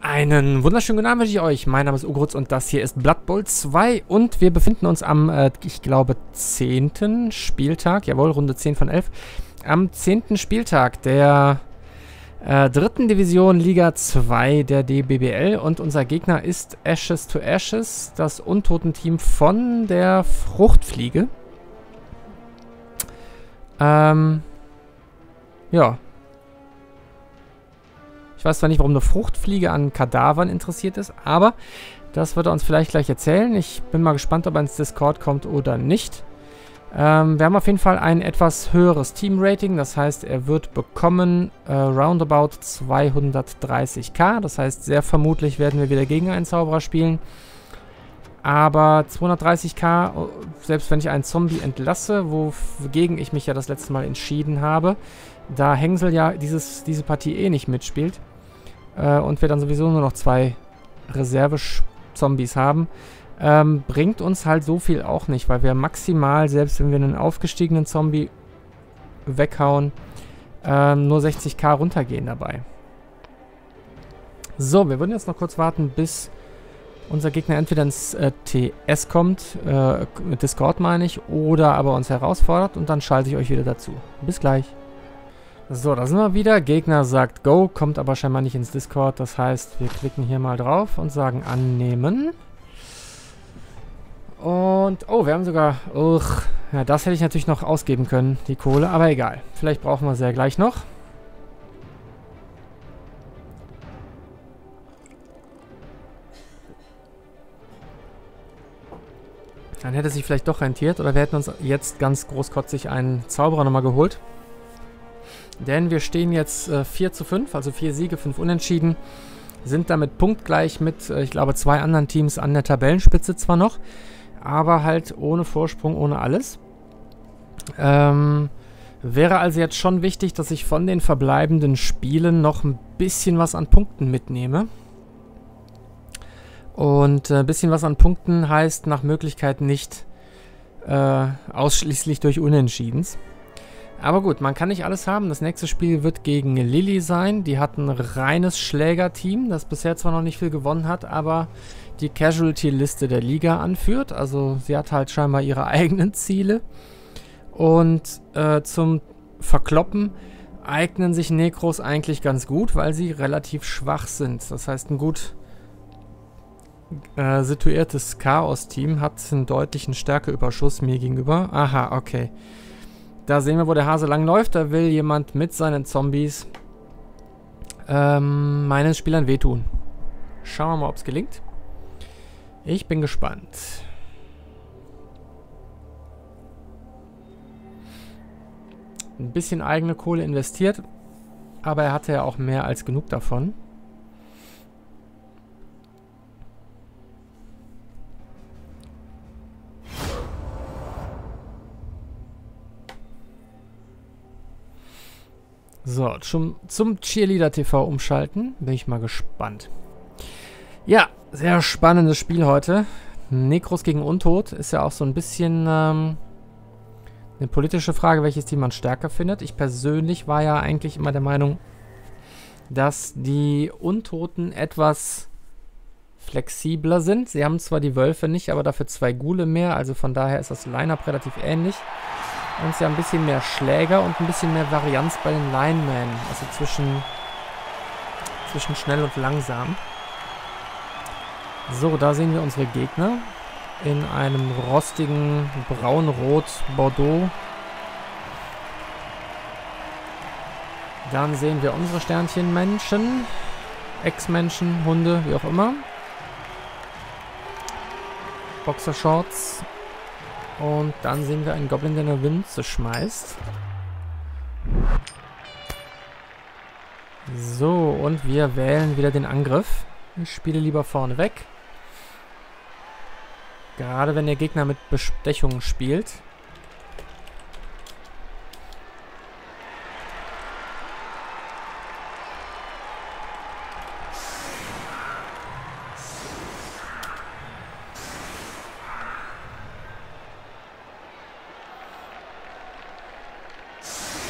Einen wunderschönen guten Abend wünsche ich euch. Mein Name ist Ugruz und das hier ist Blood Bowl 2 und wir befinden uns am, ich glaube, 10. Spieltag, jawohl, Runde 10 von 11, am 10. Spieltag der 3. Division Liga 2 der DBBL und unser Gegner ist Ashes to Ashes, das Untotenteam von der Fruchtfliege. Ja. Ich weiß zwar nicht, warum eine Fruchtfliege an Kadavern interessiert ist, aber das wird er uns vielleicht gleich erzählen. Ich bin mal gespannt, ob er ins Discord kommt oder nicht. Wir haben auf jeden Fall ein etwas höheres Team-Rating. Das heißt, er wird bekommen roundabout 230k. Das heißt, sehr vermutlich werden wir wieder gegen einen Zauberer spielen. Aber 230k, selbst wenn ich einen Zombie entlasse, wogegen ich mich ja das letzte Mal entschieden habe, da Hängsel ja diese Partie eh nicht mitspielt und wir dann sowieso nur noch 2 Reserve-Zombies haben, bringt uns halt so viel auch nicht, weil wir maximal, selbst wenn wir einen aufgestiegenen Zombie weghauen, nur 60k runtergehen dabei. So, wir würden jetzt noch kurz warten, bis unser Gegner entweder ins TS kommt, mit Discord meine ich, oder aber uns herausfordert und dann schalte ich euch wieder dazu. Bis gleich. So, da sind wir wieder. Gegner sagt Go, kommt aber scheinbar nicht ins Discord. Das heißt, wir klicken hier mal drauf und sagen annehmen. Und, oh, wir haben sogar, ja, das hätte ich natürlich noch ausgeben können, die Kohle, aber egal. Vielleicht brauchen wir sie ja gleich noch. Dann hätte es sich vielleicht doch rentiert, oder wir hätten uns jetzt ganz großkotzig einen Zauberer nochmal geholt. Denn wir stehen jetzt 4:5, also 4 Siege, 5 Unentschieden. Sind damit punktgleich mit, ich glaube, 2 anderen Teams an der Tabellenspitze zwar noch, aber halt ohne Vorsprung, ohne alles. Wäre also jetzt schon wichtig, dass ich von den verbleibenden Spielen noch ein bisschen was an Punkten mitnehme. Und ein bisschen was an Punkten heißt nach Möglichkeit nicht ausschließlich durch Unentschiedens. Aber gut, man kann nicht alles haben. Das nächste Spiel wird gegen Lilly sein. Die hat ein reines Schlägerteam, das bisher zwar noch nicht viel gewonnen hat, aber die Casualty-Liste der Liga anführt. Also sie hat halt scheinbar ihre eigenen Ziele. Und zum Verkloppen eignen sich Nekros eigentlich ganz gut, weil sie relativ schwach sind. Das heißt, ein gut situiertes Chaos-Team hat einen deutlichen Stärkeüberschuss mir gegenüber. Aha, okay. Da sehen wir, wo der Hase lang läuft. Da will jemand mit seinen Zombies meinen Spielern wehtun. Schauen wir mal, ob es gelingt. Ich bin gespannt. Ein bisschen eigene Kohle investiert, aber er hatte ja auch mehr als genug davon. So, zum Cheerleader TV umschalten. Bin ich mal gespannt. Ja, sehr spannendes Spiel heute. Nekros gegen Untot ist ja auch so ein bisschen eine politische Frage, welches Team man stärker findet. Ich persönlich war ja eigentlich immer der Meinung, dass die Untoten etwas flexibler sind. Sie haben zwar die Wölfe nicht, aber dafür 2 Ghule mehr. Also von daher ist das Line-Up relativ ähnlich. Und sie haben ein bisschen mehr Schläger und ein bisschen mehr Varianz bei den Linemen. Also zwischen schnell und langsam. So, da sehen wir unsere Gegner. In einem rostigen Braun-Rot-Bordeaux. Dann sehen wir unsere Sternchen-Menschen. Ex-Menschen, Hunde, wie auch immer. Boxershorts. Und dann sehen wir einen Goblin, der eine Münze schmeißt. So, und wir wählen wieder den Angriff. Ich spiele lieber vorne weg. Gerade wenn der Gegner mit Bestechung spielt.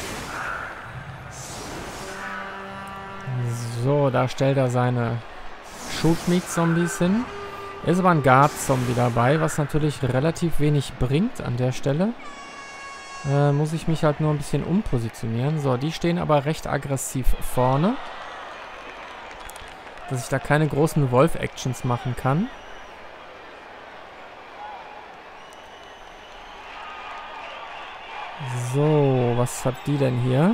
So, da stellt er seine Shoot-Meat-Zombies hin. Ist aber ein Guard-Zombie dabei, was natürlich relativ wenig bringt an der Stelle. Muss ich mich halt nur ein bisschen umpositionieren. So, die stehen aber recht aggressiv vorne. Dass ich da keine großen Wolf-Actions machen kann. So, was hat die denn hier?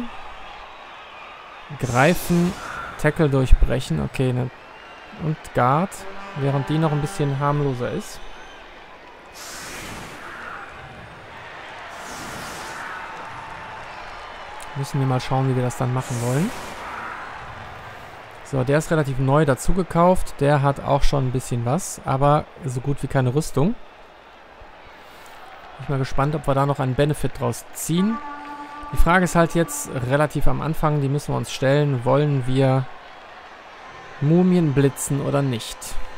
Greifen, Tackle durchbrechen, okay, ne? Und Guard, während die noch ein bisschen harmloser ist. Müssen wir mal schauen, wie wir das dann machen wollen. So, der ist relativ neu dazu gekauft. Der hat auch schon ein bisschen was, aber so gut wie keine Rüstung. Bin ich mal gespannt, ob wir da noch einen Benefit draus ziehen. Die Frage ist halt jetzt relativ am Anfang, die müssen wir uns stellen. Wollen wir Mumien blitzen oder nicht?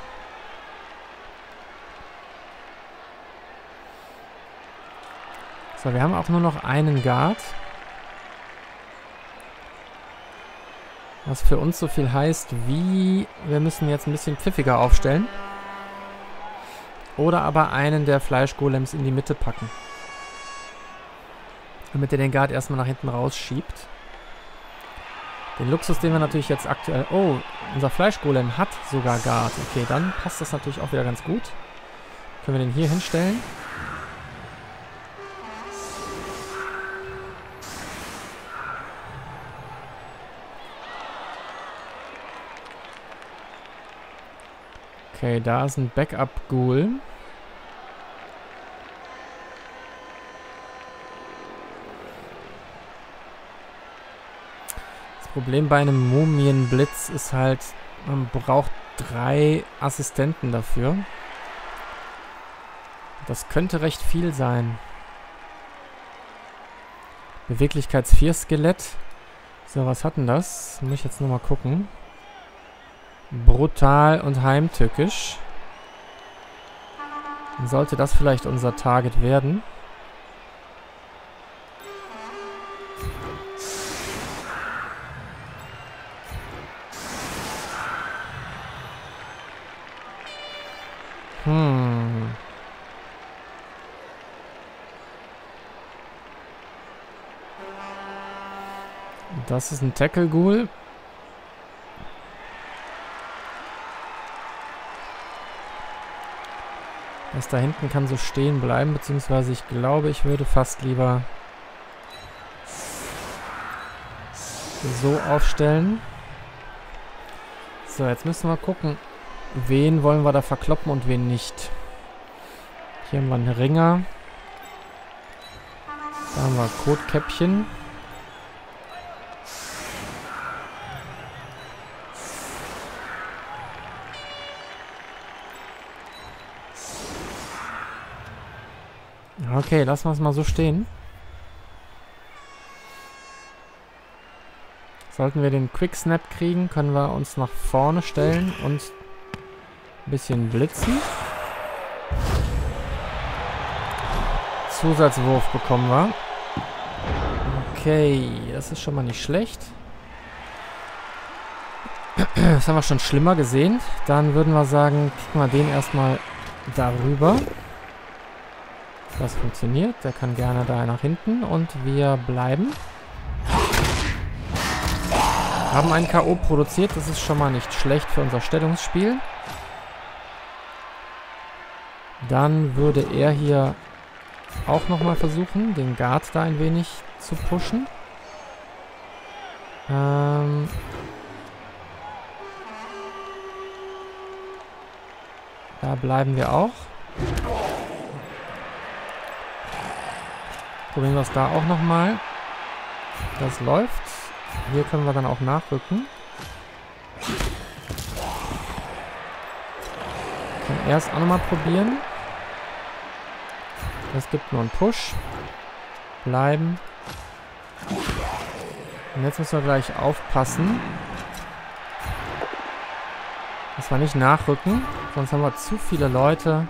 So, wir haben auch nur noch einen Guard. Was für uns so viel heißt wie, wir müssen jetzt ein bisschen pfiffiger aufstellen. Oder aber einen der Fleischgolems in die Mitte packen. Damit er den Guard erstmal nach hinten rausschiebt. Den Luxus, den wir natürlich jetzt aktuell... Oh, unser Fleischgolem hat sogar Guard. Okay, dann passt das natürlich auch wieder ganz gut. Können wir den hier hinstellen. Okay, da ist ein Backup-Ghoul. Das Problem bei einem Mumienblitz ist halt, man braucht 3 Assistenten dafür. Das könnte recht viel sein. Beweglichkeits-4-Skelett. So, was hat denn das? Muss ich jetzt nochmal gucken. Brutal und heimtückisch. Dann sollte das vielleicht unser Target werden. Das ist ein Tackle-Ghoul. Das da hinten kann so stehen bleiben, beziehungsweise ich glaube, ich würde fast lieber so aufstellen. So, jetzt müssen wir gucken, wen wollen wir da verkloppen und wen nicht. Hier haben wir einen Ringer. Da haben wir Kotkäppchen. Okay, lassen wir es mal so stehen. Sollten wir den Quick Snap kriegen, können wir uns nach vorne stellen und ein bisschen blitzen. Zusatzwurf bekommen wir. Okay, das ist schon mal nicht schlecht. Das haben wir schon schlimmer gesehen. Dann würden wir sagen, kicken wir den erstmal darüber. Das funktioniert. Der kann gerne da nach hinten. Und wir bleiben. Haben einen K.O. produziert. Das ist schon mal nicht schlecht für unser Stellungsspiel. Dann würde er hier auch nochmal versuchen, den Guard da ein wenig zu pushen. Da bleiben wir auch. Probieren wir es da auch nochmal. Das läuft. Hier können wir dann auch nachrücken. Kann er es auch nochmal probieren. Es gibt nur einen Push. Bleiben. Und jetzt müssen wir gleich aufpassen, dass wir nicht nachrücken. Sonst haben wir zu viele Leute.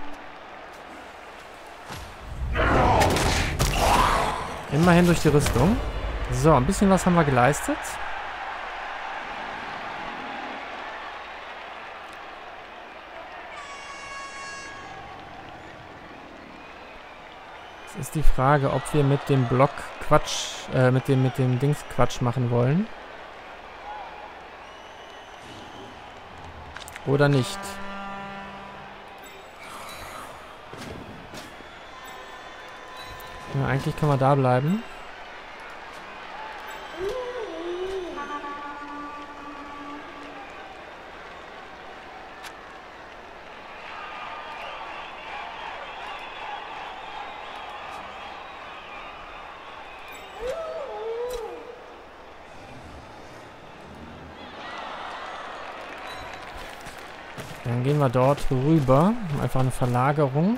Immerhin durch die Rüstung. So, ein bisschen was haben wir geleistet. Jetzt ist die Frage, ob wir mit dem Block Quatsch, mit dem Dings Quatsch machen wollen. Oder nicht. Ja, eigentlich können wir da bleiben. Dann gehen wir dort rüber. Einfach eine Verlagerung.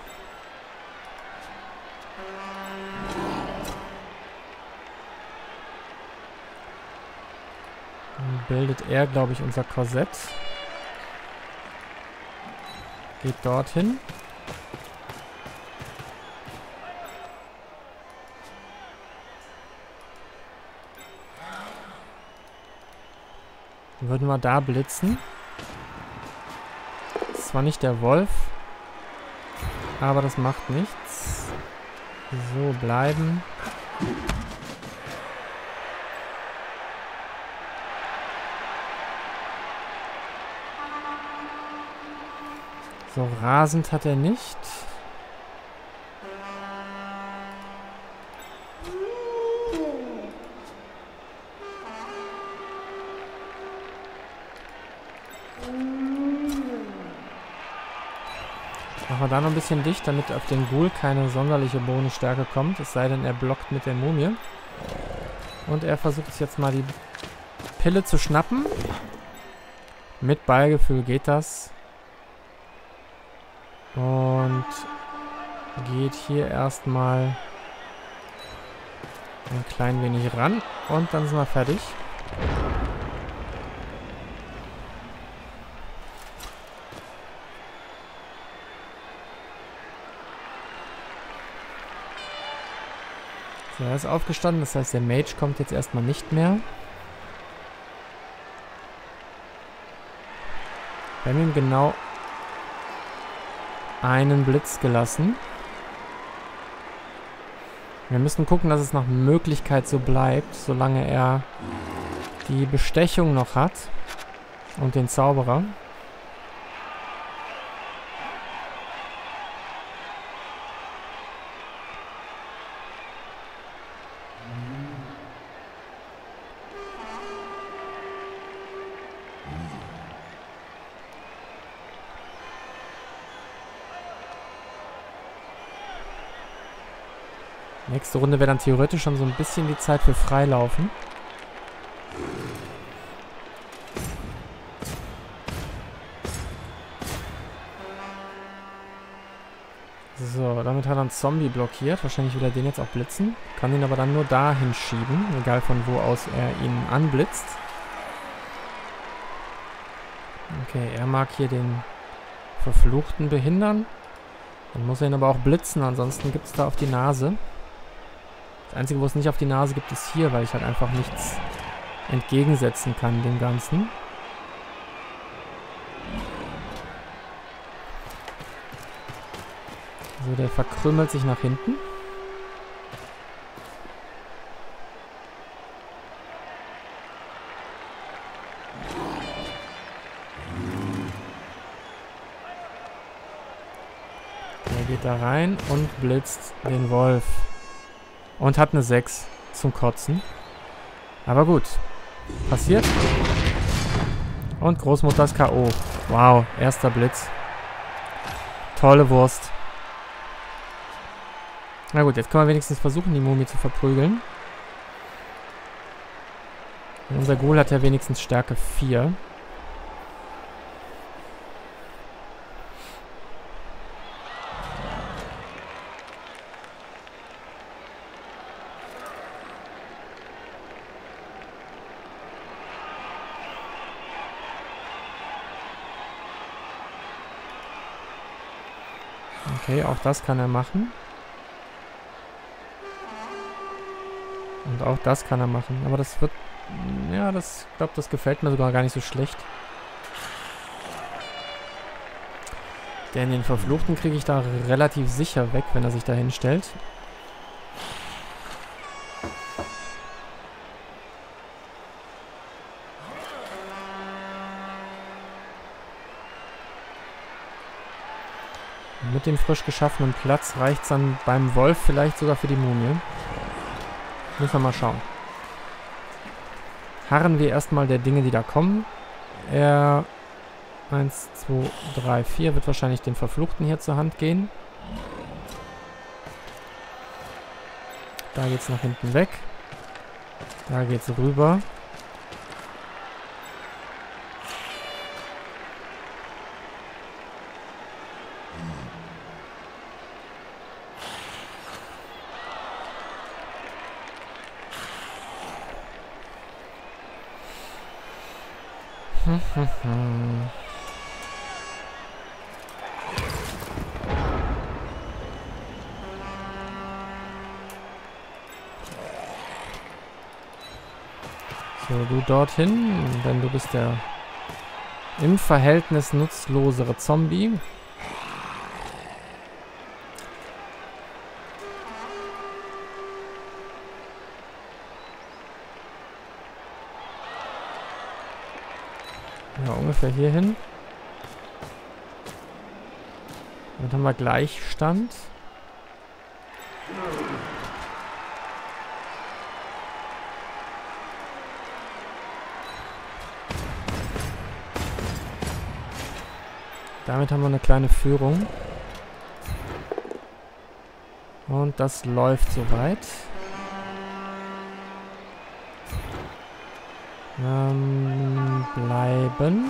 Dann bildet er, glaube ich, unser Korsett. Geht dorthin. Dann würden wir da blitzen. Zwar nicht der Wolf, aber das macht nichts. So, bleiben. So, rasend hat er nicht. Machen wir da noch ein bisschen dicht, damit auf den Ghoul keine sonderliche Bonusstärke kommt. Es sei denn, er blockt mit der Mumie. Und er versucht sich jetzt mal die Pille zu schnappen. Mit Ballgefühl geht das. Und geht hier erstmal ein klein wenig ran. Und dann sind wir fertig. So, er ist aufgestanden, das heißt, der Mage kommt jetzt erstmal nicht mehr. Wir haben ihm genau einen Blitz gelassen. Wir müssen gucken, dass es nach Möglichkeit so bleibt, solange er die Bestechung noch hat und den Zauberer. Nächste Runde wäre dann theoretisch schon so ein bisschen die Zeit für Freilaufen. So, damit hat er einen Zombie blockiert. Wahrscheinlich will er den jetzt auch blitzen. Kann ihn aber dann nur dahin schieben, egal von wo aus er ihn anblitzt. Okay, er mag hier den Verfluchten behindern. Dann muss er ihn aber auch blitzen, ansonsten gibt es da auf die Nase. Das Einzige, wo es nicht auf die Nase gibt, ist hier, weil ich halt einfach nichts entgegensetzen kann dem Ganzen. So, der verkrümmelt sich nach hinten. Der geht da rein und blitzt den Wolf. Und hat eine 6 zum Kotzen. Aber gut. Passiert. Und Großmutter ist K.O. Wow, erster Blitz. Tolle Wurst. Na gut, jetzt können wir wenigstens versuchen, die Mumie zu verprügeln. Und unser Ghoul hat ja wenigstens Stärke 4. Okay, auch das kann er machen. Und auch das kann er machen. Aber das wird... Ja, ich glaube, das gefällt mir sogar gar nicht so schlecht. Denn den Verfluchten kriege ich da relativ sicher weg, wenn er sich da hinstellt. Mit dem frisch geschaffenen Platz reicht es dann beim Wolf vielleicht sogar für die Mumie. Müssen wir mal schauen. Harren wir erstmal der Dinge, die da kommen. 1, 2, 3, 4 wird wahrscheinlich den Verfluchten hier zur Hand gehen. Da geht's nach hinten weg. Da geht's rüber. So, du dorthin, denn du bist der im Verhältnis nutzlosere Zombie. Ja, ungefähr hierhin. Dann haben wir Gleichstand. Damit haben wir eine kleine Führung. Und das läuft soweit. Bleiben.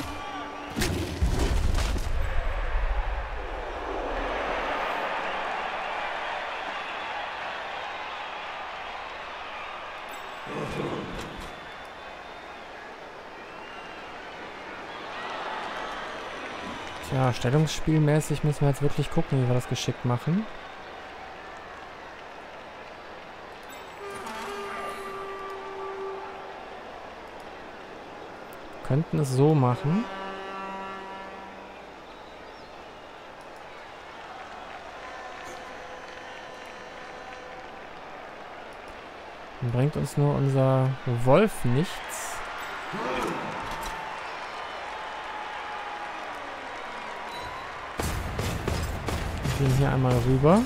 Tja, stellungsspielmäßig müssen wir jetzt wirklich gucken, wie wir das geschickt machen. Könnten es so machen. Dann bringt uns nur unser Wolf nichts. Wir gehen hier einmal rüber.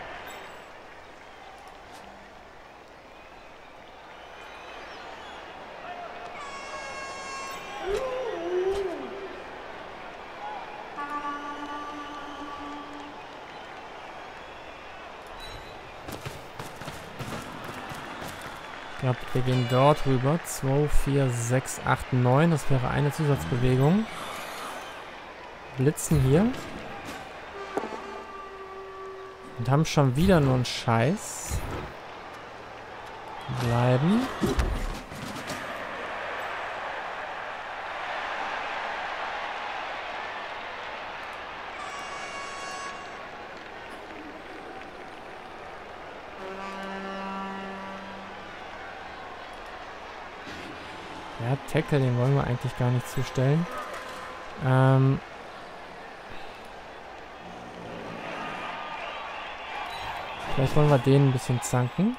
Ich glaube, wir gehen dort rüber. 2, 4, 6, 8, 9. Das wäre eine Zusatzbewegung. Blitzen hier. Und haben schon wieder nur einen Scheiß. Bleiben. Ja, Tackle, den wollen wir eigentlich gar nicht zustellen. Vielleicht wollen wir den ein bisschen zanken.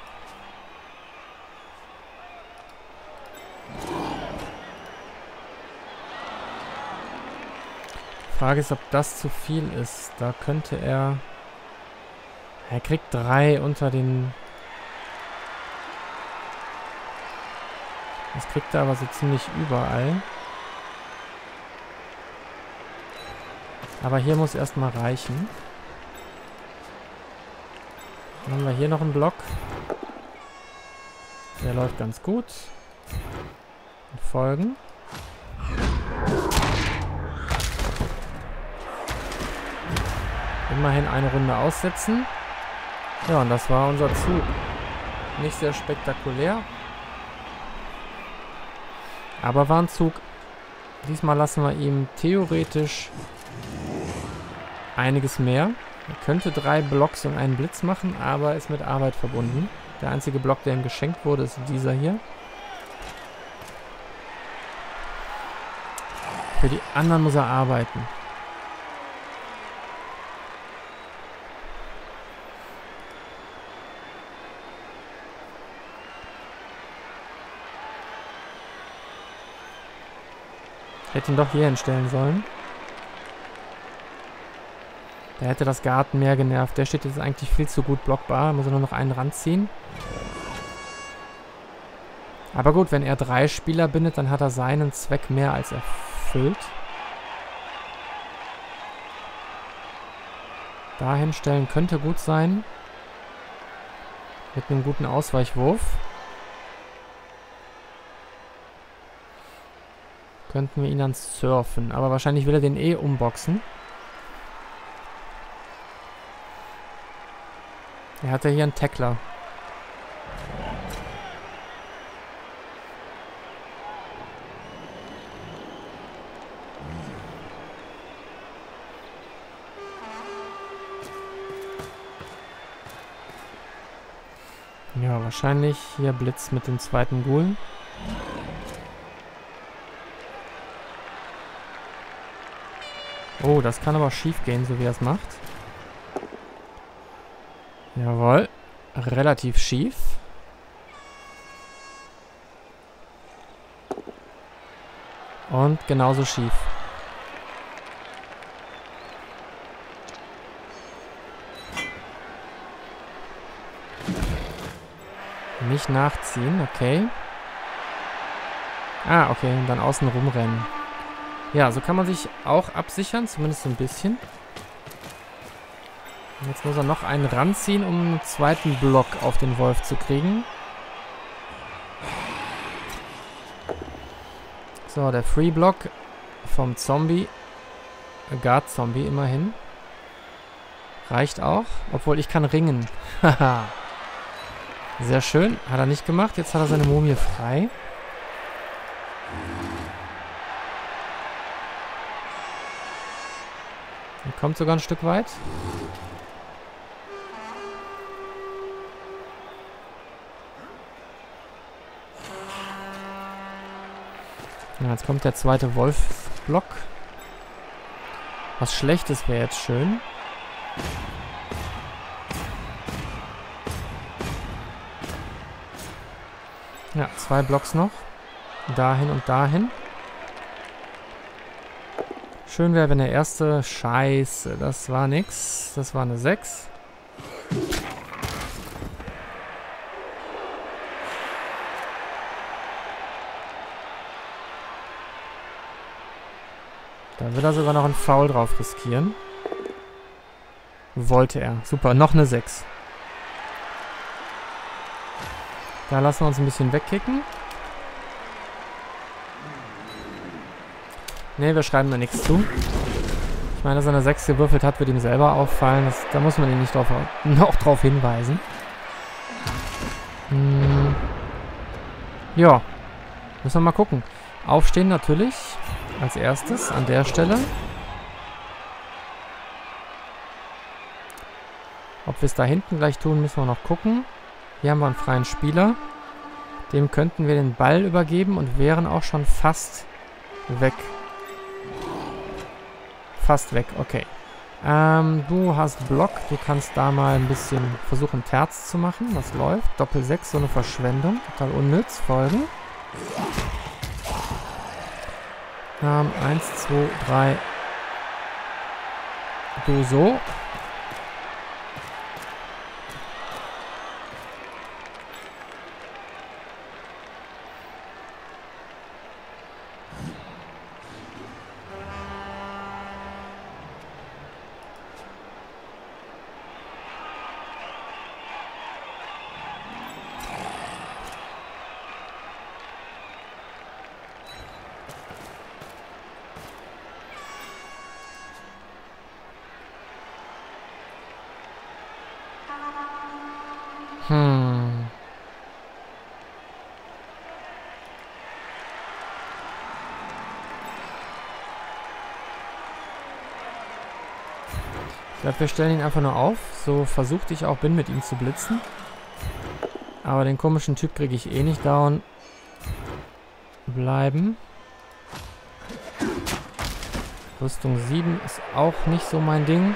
Die Frage ist, ob das zu viel ist. Da könnte er... Er kriegt 3 unter den... Das kriegt er aber so ziemlich überall. Aber hier muss erstmal reichen. Dann haben wir hier noch einen Block. Der läuft ganz gut. Und folgen. Immerhin eine Runde aussetzen. Ja, und das war unser Zug. Nicht sehr spektakulär. Aber war ein Zug. Diesmal lassen wir ihm theoretisch einiges mehr. Er könnte 3 Blocks und einen Blitz machen, aber ist mit Arbeit verbunden. Der einzige Block, der ihm geschenkt wurde, ist dieser hier. Für die anderen muss er arbeiten. Ich hätte ihn doch hier hinstellen sollen. Der hätte das Garten mehr genervt. Der steht jetzt eigentlich viel zu gut blockbar. Muss er nur noch einen ranziehen. Aber gut, wenn er 3 Spieler bindet, dann hat er seinen Zweck mehr als erfüllt. Da hinstellen könnte gut sein. Mit einem guten Ausweichwurf. Könnten wir ihn dann surfen. Aber wahrscheinlich will er den eh umboxen. Er hat ja hier einen Tackler. Ja, wahrscheinlich hier Blitz mit dem zweiten Ghoul. Oh, das kann aber schief gehen, so wie er es macht. Jawohl. Relativ schief. Und genauso schief. Nicht nachziehen, okay. Ah, okay, und dann außen rumrennen. Ja, so kann man sich auch absichern, zumindest so ein bisschen. Jetzt muss er noch einen ranziehen, um einen zweiten Block auf den Wolf zu kriegen. So, der Free-Block vom Zombie. Guard-Zombie immerhin. Reicht auch, obwohl ich kann ringen. Haha. Sehr schön. Hat er nicht gemacht. Jetzt hat er seine Mumie frei. Er kommt sogar ein Stück weit. Ja, jetzt kommt der zweite Wolf-Block. Was Schlechtes wäre jetzt schön. Ja, 2 Blocks noch. Dahin und dahin. Schön wäre, wenn der erste... Scheiße, das war nix. Das war eine 6. Da will er sogar noch einen Foul drauf riskieren. Wollte er. Super, noch eine 6. Da lassen wir uns ein bisschen wegkicken. Ne, wir schreiben da nichts zu. Ich meine, dass er eine 6 gewürfelt hat, wird ihm selber auffallen. Da muss man ihn nicht noch drauf hinweisen. Ja. Müssen wir mal gucken. Aufstehen natürlich. Als erstes an der Stelle. Ob wir es da hinten gleich tun, müssen wir noch gucken. Hier haben wir einen freien Spieler. Dem könnten wir den Ball übergeben und wären auch schon fast weg. Fast weg, okay. Du hast Block. Du kannst da mal ein bisschen versuchen, Terz zu machen. Das läuft. Doppel 6, so eine Verschwendung. Total unnütz. Folgen. 1, 2, 3. Du so. Ich glaube, wir stellen ihn einfach nur auf. So versucht ich auch bin, mit ihm zu blitzen. Aber den komischen Typ kriege ich eh nicht down. Bleiben. Rüstung 7 ist auch nicht so mein Ding.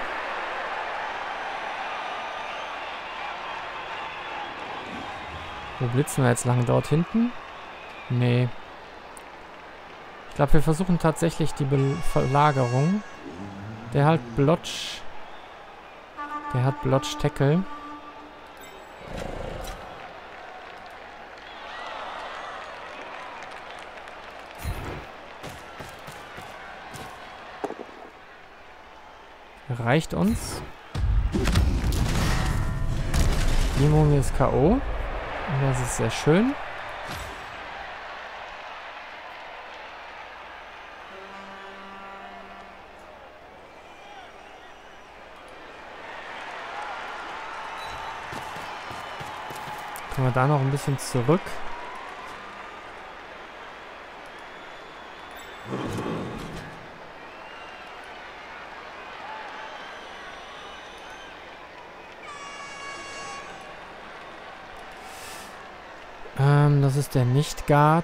Wo blitzen wir jetzt lang? Dort hinten? Nee. Ich glaube, wir versuchen tatsächlich die Verlagerung. Der hat Blotch. Der hat Blotch Tackle. Reicht uns. Die Mumie ist K.O. Und das ist sehr schön. Können wir da noch ein bisschen zurück. Das ist der Nicht-Guard.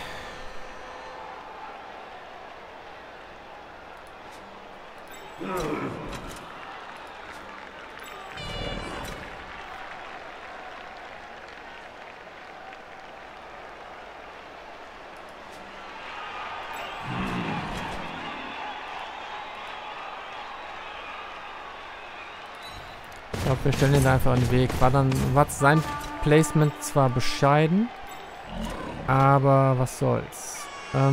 Ich glaube, wir stellen ihn da einfach in den Weg. War sein Placement zwar bescheiden, aber was soll's.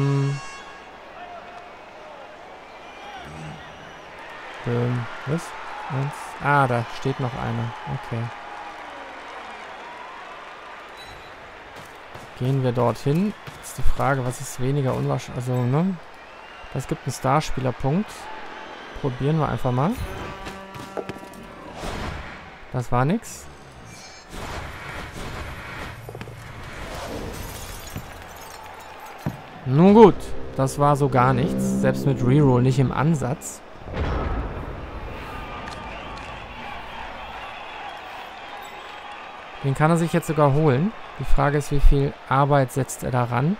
Was? Ah, da steht noch einer. Okay. Gehen wir dorthin. Jetzt die Frage, was ist weniger unwahrscheinlich. Also, ne? Das gibt einen Starspielerpunkt. Probieren wir einfach mal. Das war nix. Nun gut, das war so gar nichts. Selbst mit Reroll nicht im Ansatz. Den kann er sich jetzt sogar holen. Die Frage ist, wie viel Arbeit setzt er daran?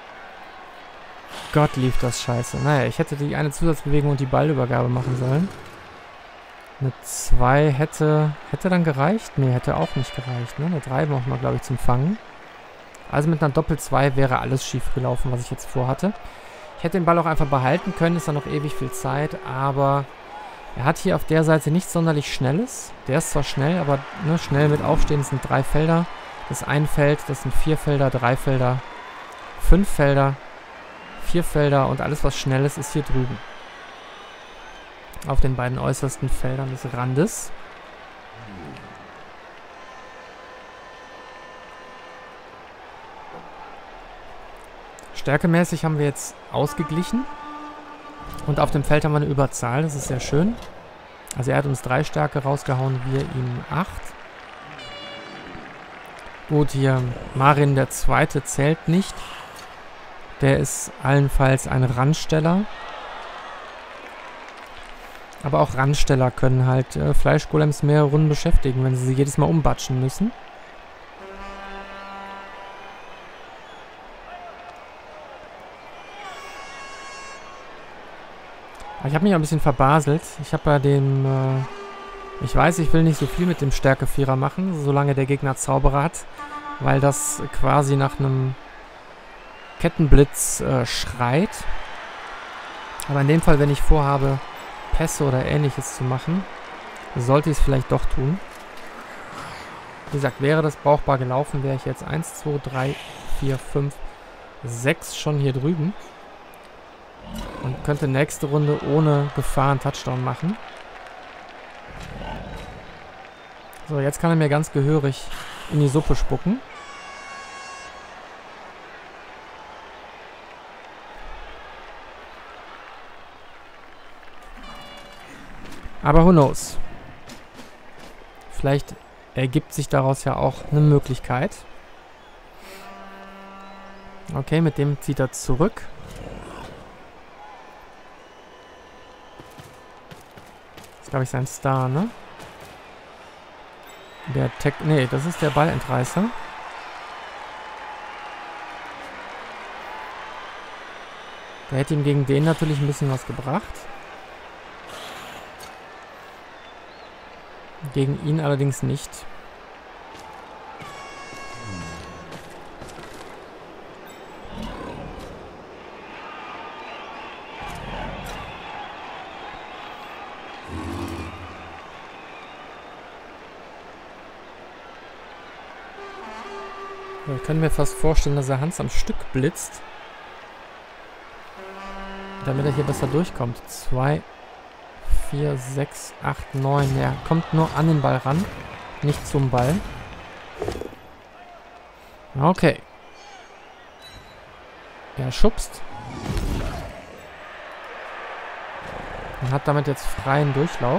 Gott, lief das scheiße. Naja, ich hätte die eine Zusatzbewegung und die Ballübergabe machen sollen. Eine 2 hätte dann gereicht? Nee, hätte auch nicht gereicht. Ne? Eine 3 braucht man, glaube ich, zum Fangen. Also mit einer Doppel-2 wäre alles schief gelaufen, was ich jetzt vorhatte. Ich hätte den Ball auch einfach behalten können, ist dann noch ewig viel Zeit, aber er hat hier auf der Seite nichts sonderlich Schnelles. Der ist zwar schnell, aber ne, schnell mit Aufstehen, das sind 3 Felder. Das ist ein Feld, das sind 4 Felder, 3 Felder, 5 Felder, 4 Felder und alles, was schnell ist, ist hier drüben. Auf den beiden äußersten Feldern des Randes. Stärkemäßig haben wir jetzt ausgeglichen. Und auf dem Feld haben wir eine Überzahl, das ist sehr schön. Also er hat uns 3 Stärke rausgehauen, wir ihm 8. Gut, hier Marin der Zweite zählt nicht. Der ist allenfalls ein Randsteller. Aber auch Randsteller können halt Fleischgolems mehrere Runden beschäftigen, wenn sie jedes Mal umbatschen müssen. Aber ich habe mich ein bisschen verbaselt. Ich habe bei dem... ich weiß, ich will nicht so viel mit dem Stärke-Vierer machen, solange der Gegner Zauberer hat. Weil das quasi nach einem Kettenblitz schreit. Aber in dem Fall, wenn ich vorhabe, Pässe oder Ähnliches zu machen, sollte ich es vielleicht doch tun. Wie gesagt, wäre das brauchbar gelaufen, wäre ich jetzt 1, 2, 3, 4, 5, 6 schon hier drüben. Und könnte nächste Runde ohne Gefahr einen Touchdown machen. So, jetzt kann er mir ganz gehörig in die Suppe spucken. Aber who knows? Vielleicht ergibt sich daraus ja auch eine Möglichkeit. Okay, mit dem zieht er zurück. Das ist, glaube ich, sein Star, ne? Der Tech... Nee, das ist der Ballentreißer. Der hätte ihm gegen den natürlich ein bisschen was gebracht. Gegen ihn allerdings nicht. Ich kann mir fast vorstellen, dass er Hans am Stück blitzt. Damit er hier besser durchkommt. 2, 4, 6, 8, 9. Er kommt nur an den Ball ran. Nicht zum Ball. Okay. Er schubst. Und hat damit jetzt freien Durchlauf.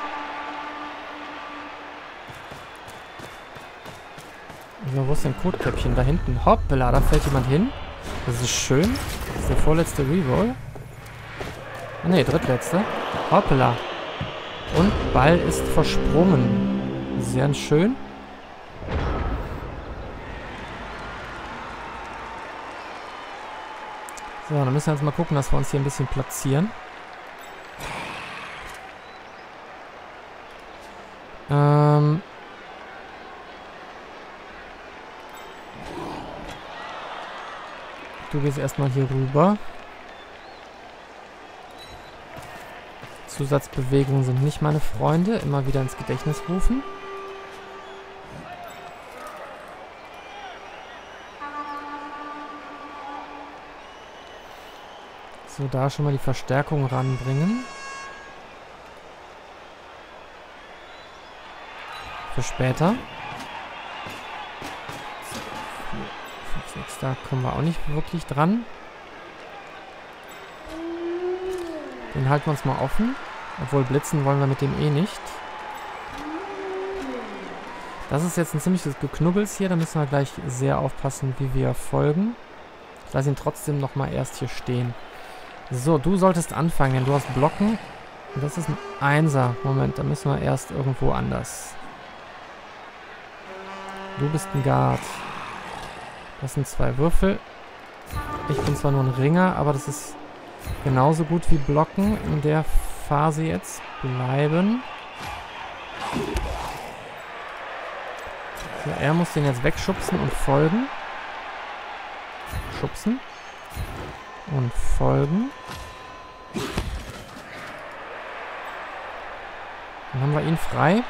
So, wo ist denn Kotkäppchen? Da hinten. Hoppla, da fällt jemand hin. Das ist schön. Das ist der vorletzte Reroll. Ah ne, drittletzte. Hoppla. Und Ball ist versprungen. Sehr schön. So, dann müssen wir jetzt mal gucken, dass wir uns hier ein bisschen platzieren. Du gehst erstmal hier rüber. Zusatzbewegungen sind nicht meine Freunde. Immer wieder ins Gedächtnis rufen. So, da schon mal die Verstärkung ranbringen. Für später. 4, 5, 6, da kommen wir auch nicht wirklich dran. Den halten wir uns mal offen. Obwohl blitzen wollen wir mit dem eh nicht. Das ist jetzt ein ziemliches Geknubbels hier. Da müssen wir gleich sehr aufpassen, wie wir folgen. Ich lasse ihn trotzdem nochmal erst hier stehen. So, du solltest anfangen, denn du hast Blocken. Und das ist ein Einser. Moment, da müssen wir erst irgendwo anders. Du bist ein Guard. Das sind 2 Würfel. Ich bin zwar nur ein Ringer, aber das ist genauso gut wie Blocken in der Phase jetzt. Bleiben. So, er muss den jetzt wegschubsen und folgen. Schubsen. Und folgen. Dann haben wir ihn frei.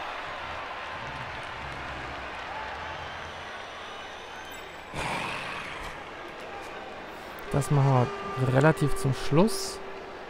Das machen wir relativ zum Schluss.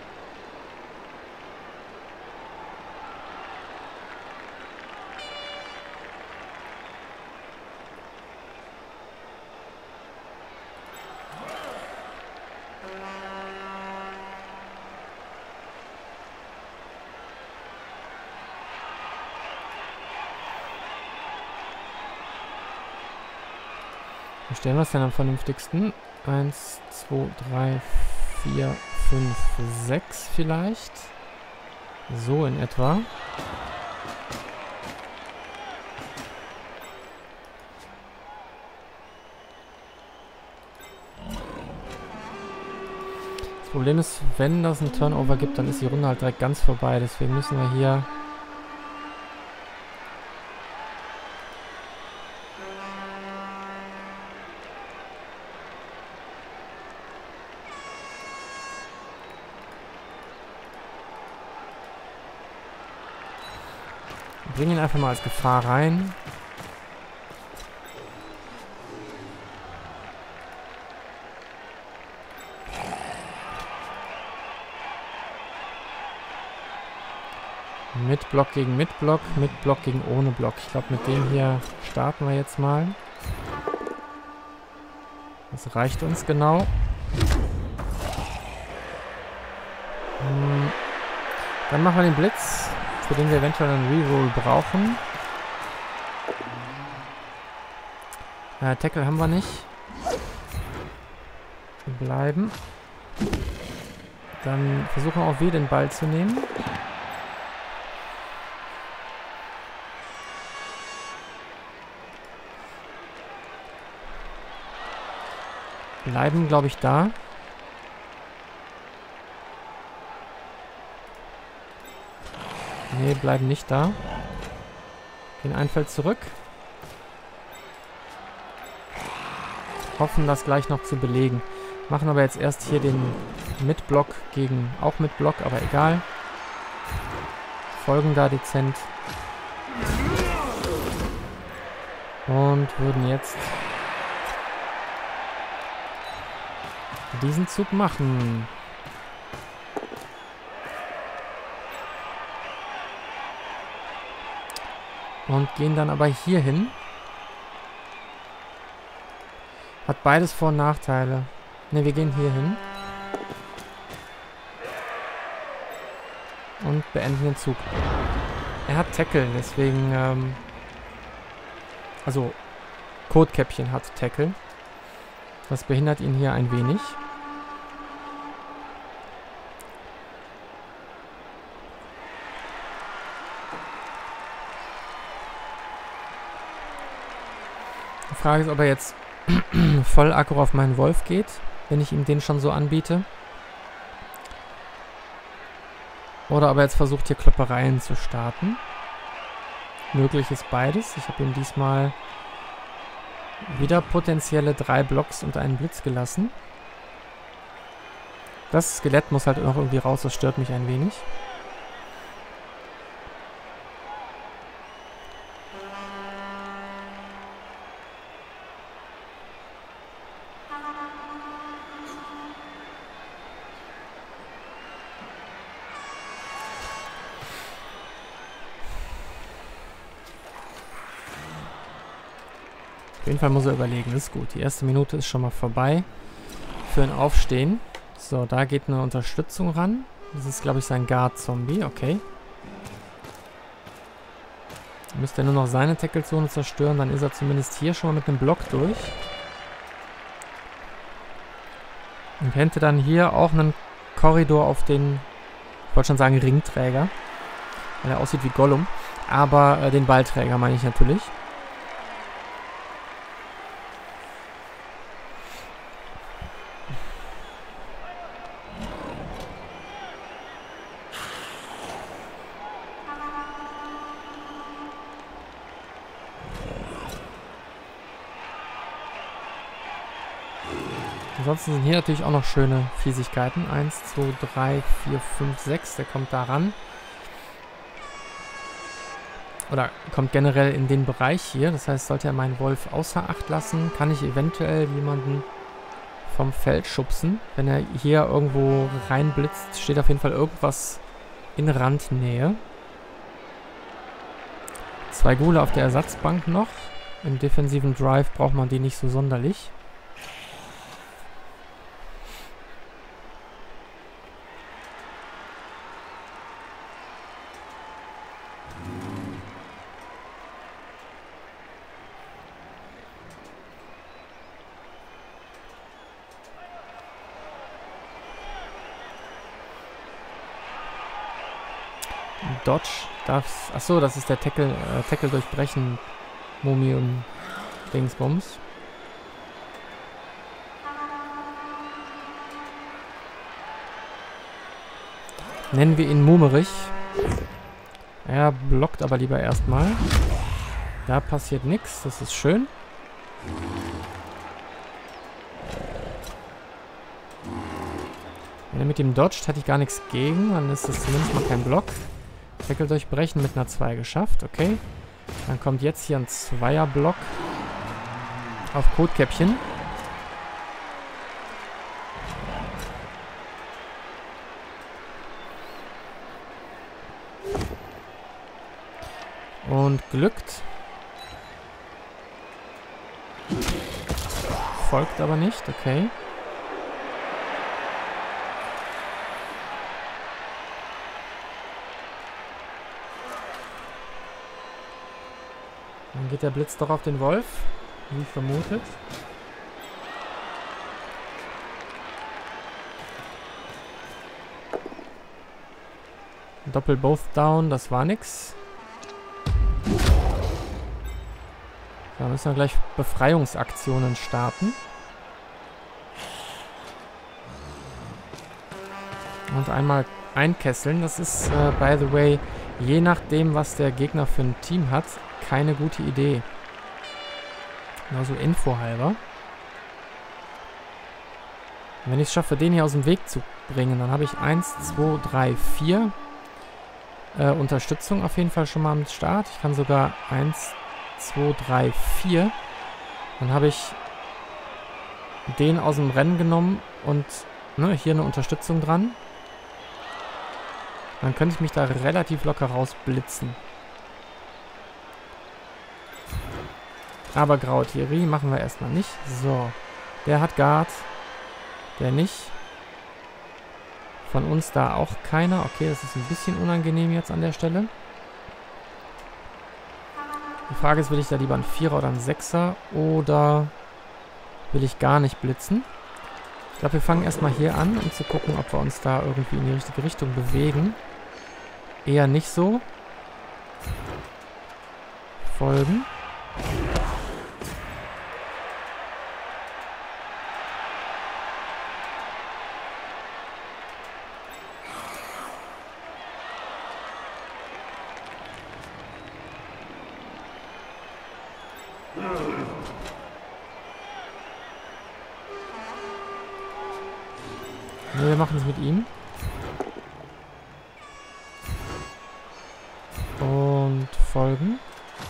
Wie stellen wir es denn am vernünftigsten? 1, 2, 3, 4, 5, 6 vielleicht. So in etwa. Das Problem ist, wenn das einen Turnover gibt, dann ist die Runde halt direkt ganz vorbei. Deswegen müssen wir hier bringen ihn einfach mal als Gefahr rein. Mit Block gegen mit Block gegen ohne Block. Ich glaube, mit dem hier starten wir jetzt mal. Das reicht uns genau. Dann machen wir den Blitz, für den wir eventuell einen Reroll brauchen. Tackle haben wir nicht. Bleiben. Dann versuchen wir auch wir den Ball zu nehmen. Bleiben, glaube ich, da. Ne, bleiben nicht da. Gehen ein Feld zurück. Hoffen, das gleich noch zu belegen. Machen aber jetzt erst hier den Mit-Block gegen auch mit Block, aber egal. Folgen da dezent. Und würden jetzt diesen Zug machen. Und gehen dann aber hier hin. Hat beides Vor- und Nachteile. Ne, wir gehen hier hin. Und beenden den Zug. Er hat Tackle, deswegen, also, Kotkäppchen hat Tackle. Das behindert ihn hier ein wenig. Die Frage ist, ob er jetzt voll Aggro auf meinen Wolf geht, wenn ich ihm den schon so anbiete. Oder ob er jetzt versucht, hier Kloppereien zu starten. Möglich ist beides. Ich habe ihm diesmal wieder potenzielle 3 Blocks und einen Blitz gelassen. Das Skelett muss halt noch irgendwie raus, das stört mich ein wenig. Auf jeden Fall muss er überlegen, ist gut. Die erste Minute ist schon mal vorbei für ein Aufstehen. So, da geht eine Unterstützung ran. Das ist, glaube ich, sein Guard-Zombie. Okay. Müsste er nur noch seine Tackle-Zone zerstören, dann ist er zumindest hier schon mal mit einem Block durch. Und hätte dann hier auch einen Korridor auf den, ich wollte schon sagen Ringträger, weil er aussieht wie Gollum, aber den Ballträger meine ich natürlich. Ansonsten sind hier natürlich auch noch schöne Fiesigkeiten. 1, 2, 3, 4, 5, 6. Der kommt da ran. Oder kommt generell in den Bereich hier. Das heißt, sollte er meinen Wolf außer Acht lassen, kann ich eventuell jemanden vom Feld schubsen. Wenn er hier irgendwo reinblitzt, steht auf jeden Fall irgendwas in Randnähe. 2 Ghule auf der Ersatzbank noch. Im defensiven Drive braucht man die nicht so sonderlich. Dodge darf... Achso, das ist der Tackle durchbrechen Mumie und Dingsbums. Nennen wir ihn Mumerich. Er blockt aber lieber erstmal. Da passiert nichts, das ist schön. Wenn er mit ihm dodgt, hatte ich gar nichts gegen. Dann ist das zumindest mal kein Block. Tackle durchbrechen mit einer 2 geschafft. Okay. Dann kommt jetzt hier ein Zweierblock auf Kotkäppchen. Und glückt. Folgt aber nicht. Okay. Dann geht der Blitz doch auf den Wolf, wie vermutet. Doppel both down, das war nix. Da müssen wir gleich Befreiungsaktionen starten. Und einmal einkesseln. Das ist, by the way, je nachdem, was der Gegner für ein Team hat, keine gute Idee. Nur so Info halber. Wenn ich es schaffe, den hier aus dem Weg zu bringen, dann habe ich 1, 2, 3, 4 Unterstützung auf jeden Fall schon mal am Start. Ich kann sogar 1, 2, 3, 4. Dann habe ich den aus dem Rennen genommen und ne, hier eine Unterstützung dran. Dann könnte ich mich da relativ locker rausblitzen. Aber Graue Thierie machen wir erstmal nicht. So. Der hat Guard. Der nicht. Von uns da auch keiner. Okay, das ist ein bisschen unangenehm jetzt an der Stelle. Die Frage ist, will ich da lieber einen 4er oder einen 6er oder will ich gar nicht blitzen? Ich glaube, wir fangen erstmal hier an, um zu gucken, ob wir uns da irgendwie in die richtige Richtung bewegen. Eher nicht so. Folgen. Ne, wir machen es mit ihm. Und folgen.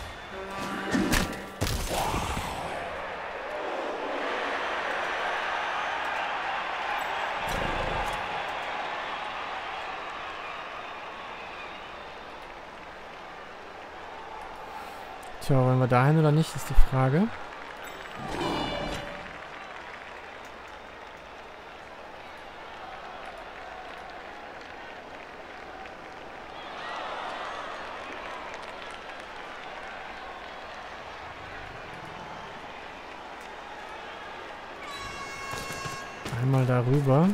Tja, wollen wir dahin oder nicht, ist die Frage. Einmal darüber.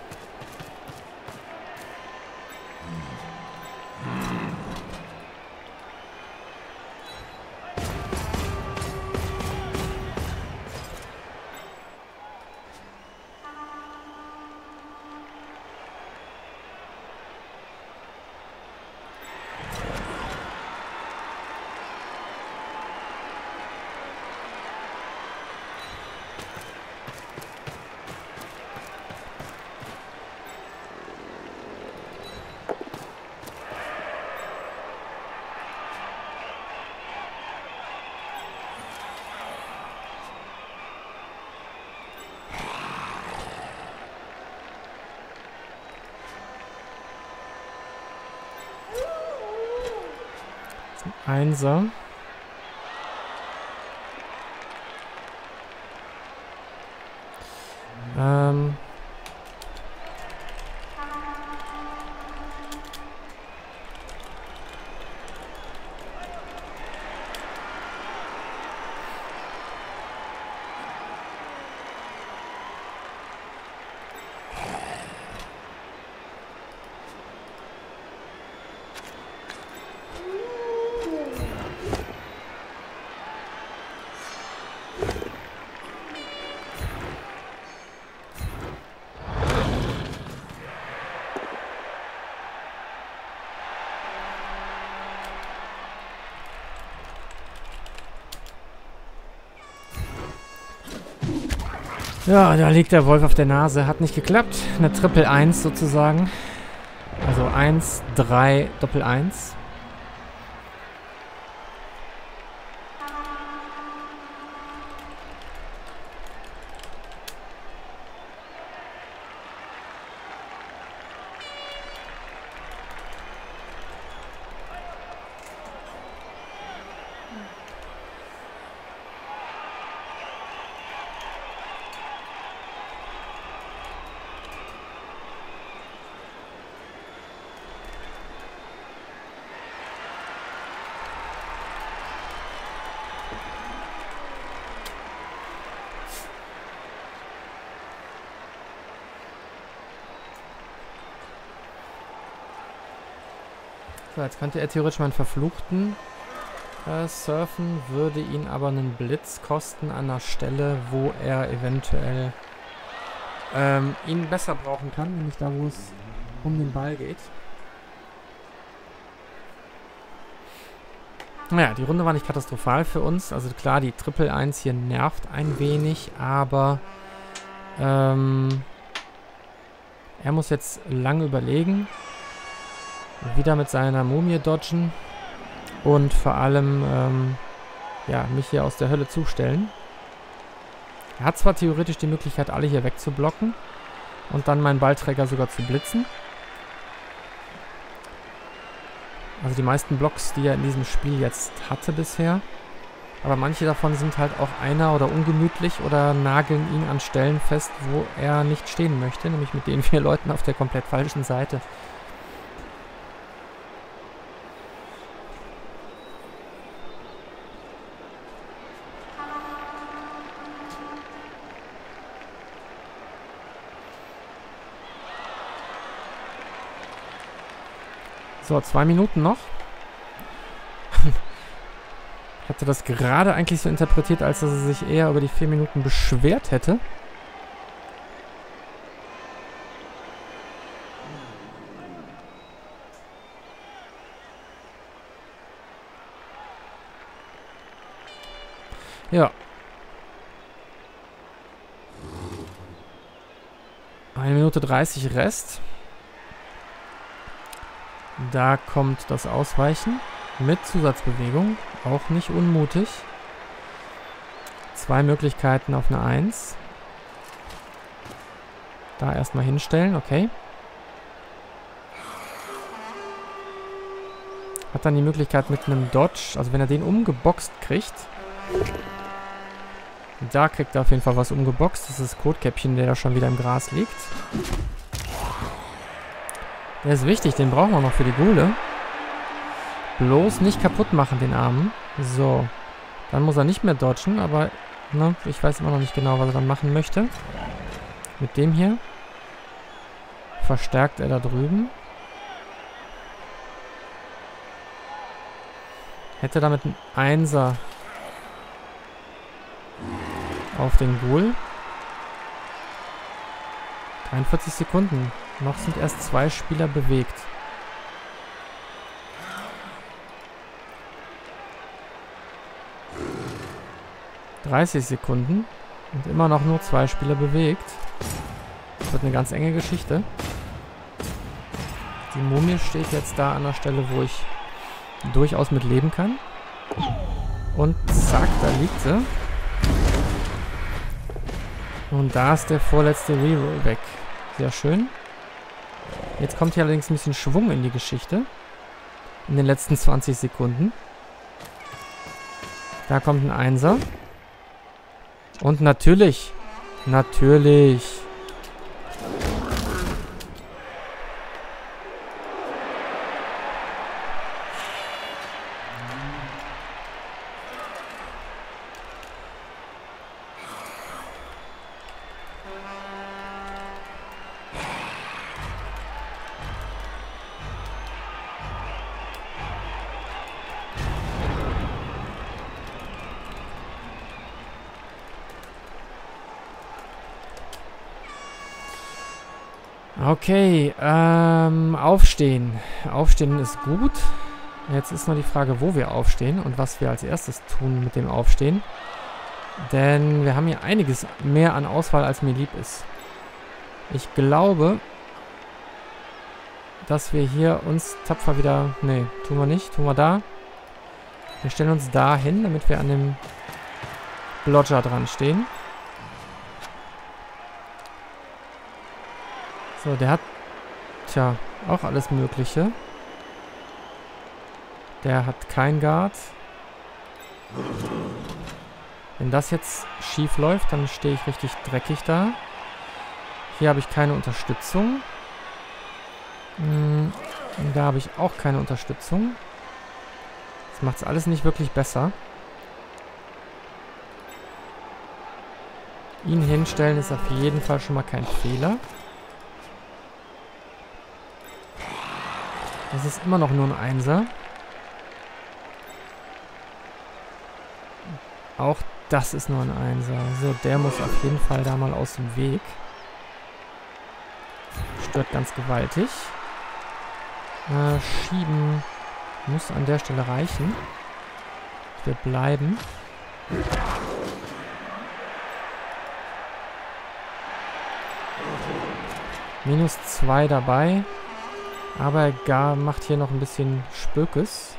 Einser. Ja, da liegt der Wolf auf der Nase. Hat nicht geklappt. Eine Triple 1 sozusagen. Also 1, 3, Doppel 1. So, jetzt könnte er theoretisch mal einen Verfluchten surfen, würde ihn aber einen Blitz kosten an einer Stelle, wo er eventuell ihn besser brauchen kann, nämlich da, wo es um den Ball geht. Naja, die Runde war nicht katastrophal für uns. Also klar, die Triple 1 hier nervt ein wenig, aber er muss jetzt lange überlegen. Wieder mit seiner Mumie dodgen. Und vor allem, ja, mich hier aus der Hölle zustellen. Er hat zwar theoretisch die Möglichkeit, alle hier wegzublocken. Und dann meinen Ballträger sogar zu blitzen. Also die meisten Blocks, die er in diesem Spiel jetzt hatte bisher. Aber manche davon sind halt auch einer oder ungemütlich oder nageln ihn an Stellen fest, wo er nicht stehen möchte. Nämlich mit den 4 Leuten auf der komplett falschen Seite. So, 2 Minuten noch. Ich hatte das gerade eigentlich so interpretiert, als dass er sich eher über die 4 Minuten beschwert hätte. Ja. 1 Minute 30 Rest. Da kommt das Ausweichen mit Zusatzbewegung. Auch nicht unmutig. 2 Möglichkeiten auf eine 1. Da erstmal hinstellen, okay. Hat dann die Möglichkeit mit einem Dodge, also wenn er den umgeboxt kriegt. Da kriegt er auf jeden Fall was umgeboxt. Das ist das Kotkäppchen, der da schon wieder im Gras liegt. Der ist wichtig, den brauchen wir noch für die Gule. Bloß nicht kaputt machen, den Armen. So. Dann muss er nicht mehr dodgen, aber ne, ich weiß immer noch nicht genau, was er dann machen möchte. Mit dem hier verstärkt er da drüben. Hätte damit einen Einser auf den Ghoul. 43 Sekunden. Noch sind erst 2 Spieler bewegt. ...30 Sekunden. Und immer noch nur 2 Spieler bewegt. Das wird eine ganz enge Geschichte. Die Mumie steht jetzt da an der Stelle, wo ich durchaus mit leben kann. Und zack, da liegt sie. Und da ist der vorletzte Reroll weg. Sehr schön. Jetzt kommt hier allerdings ein bisschen Schwung in die Geschichte. In den letzten 20 Sekunden. Da kommt ein Einser. Und natürlich. Natürlich. Okay, aufstehen. Aufstehen ist gut. Jetzt ist nur die Frage, wo wir aufstehen und was wir als erstes tun mit dem Aufstehen. Denn wir haben hier einiges mehr an Auswahl, als mir lieb ist. Ich glaube, dass wir hier uns tapfer wieder... Nee, tun wir nicht. Tun wir da. Wir stellen uns da hin, damit wir an dem Blodger dran stehen. So, der hat, tja, auch alles Mögliche. Der hat kein Guard. Wenn das jetzt schief läuft, dann stehe ich richtig dreckig da. Hier habe ich keine Unterstützung. Und da habe ich auch keine Unterstützung. Das macht es alles nicht wirklich besser. Ihn hinstellen ist auf jeden Fall schon mal kein Fehler. Das ist immer noch nur ein Einser. Auch das ist nur ein Einser. So, der muss auf jeden Fall da mal aus dem Weg. Stört ganz gewaltig. Schieben muss an der Stelle reichen. Wir bleiben. -2 dabei. Aber Gar macht hier noch ein bisschen Spökes.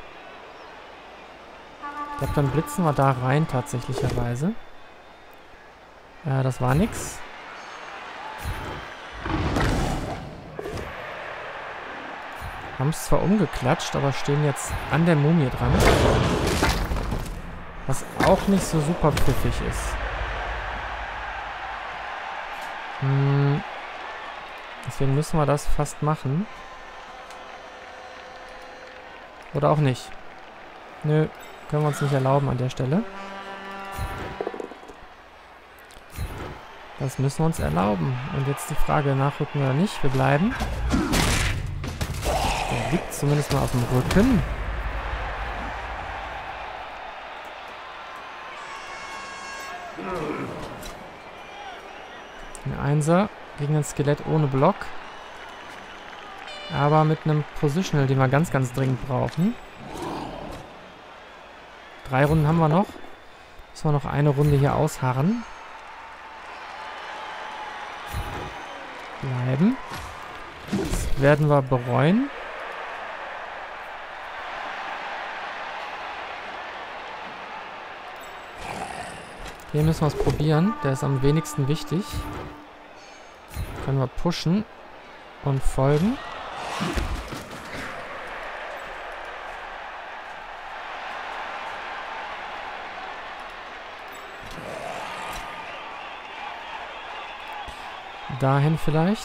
Ich glaube, dann blitzen wir da rein tatsächlicherweise. Das war nix. Haben es zwar umgeklatscht, aber stehen jetzt an der Mumie dran. Was auch nicht so super pfiffig ist. Deswegen müssen wir das fast machen. Oder auch nicht. Nö, können wir uns nicht erlauben an der Stelle. Das müssen wir uns erlauben. Und jetzt die Frage, nachrücken oder nicht. Wir bleiben. Der liegt zumindest mal auf dem Rücken. Ein Einser gegen ein Skelett ohne Block. Aber mit einem Positional, den wir ganz, ganz dringend brauchen. 3 Runden haben wir noch. Müssen wir noch eine Runde hier ausharren. Bleiben. Das werden wir bereuen. Hier müssen wir es probieren. Der ist am wenigsten wichtig. Können wir pushen und folgen. Dahin vielleicht.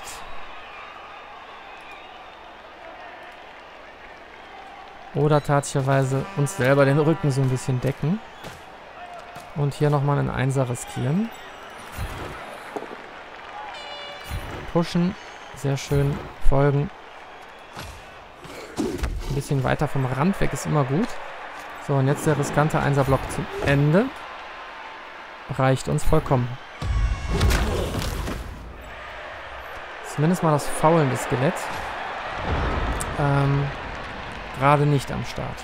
Oder tatsächlich uns selber den Rücken so ein bisschen decken. Und hier nochmal einen Einser riskieren. Pushen. Sehr schön. Folgen. Ein bisschen weiter vom Rand weg ist immer gut. So, und jetzt der riskante Einserblock zum Ende. Reicht uns vollkommen. Zumindest mal das faulende Skelett. Gerade nicht am Start.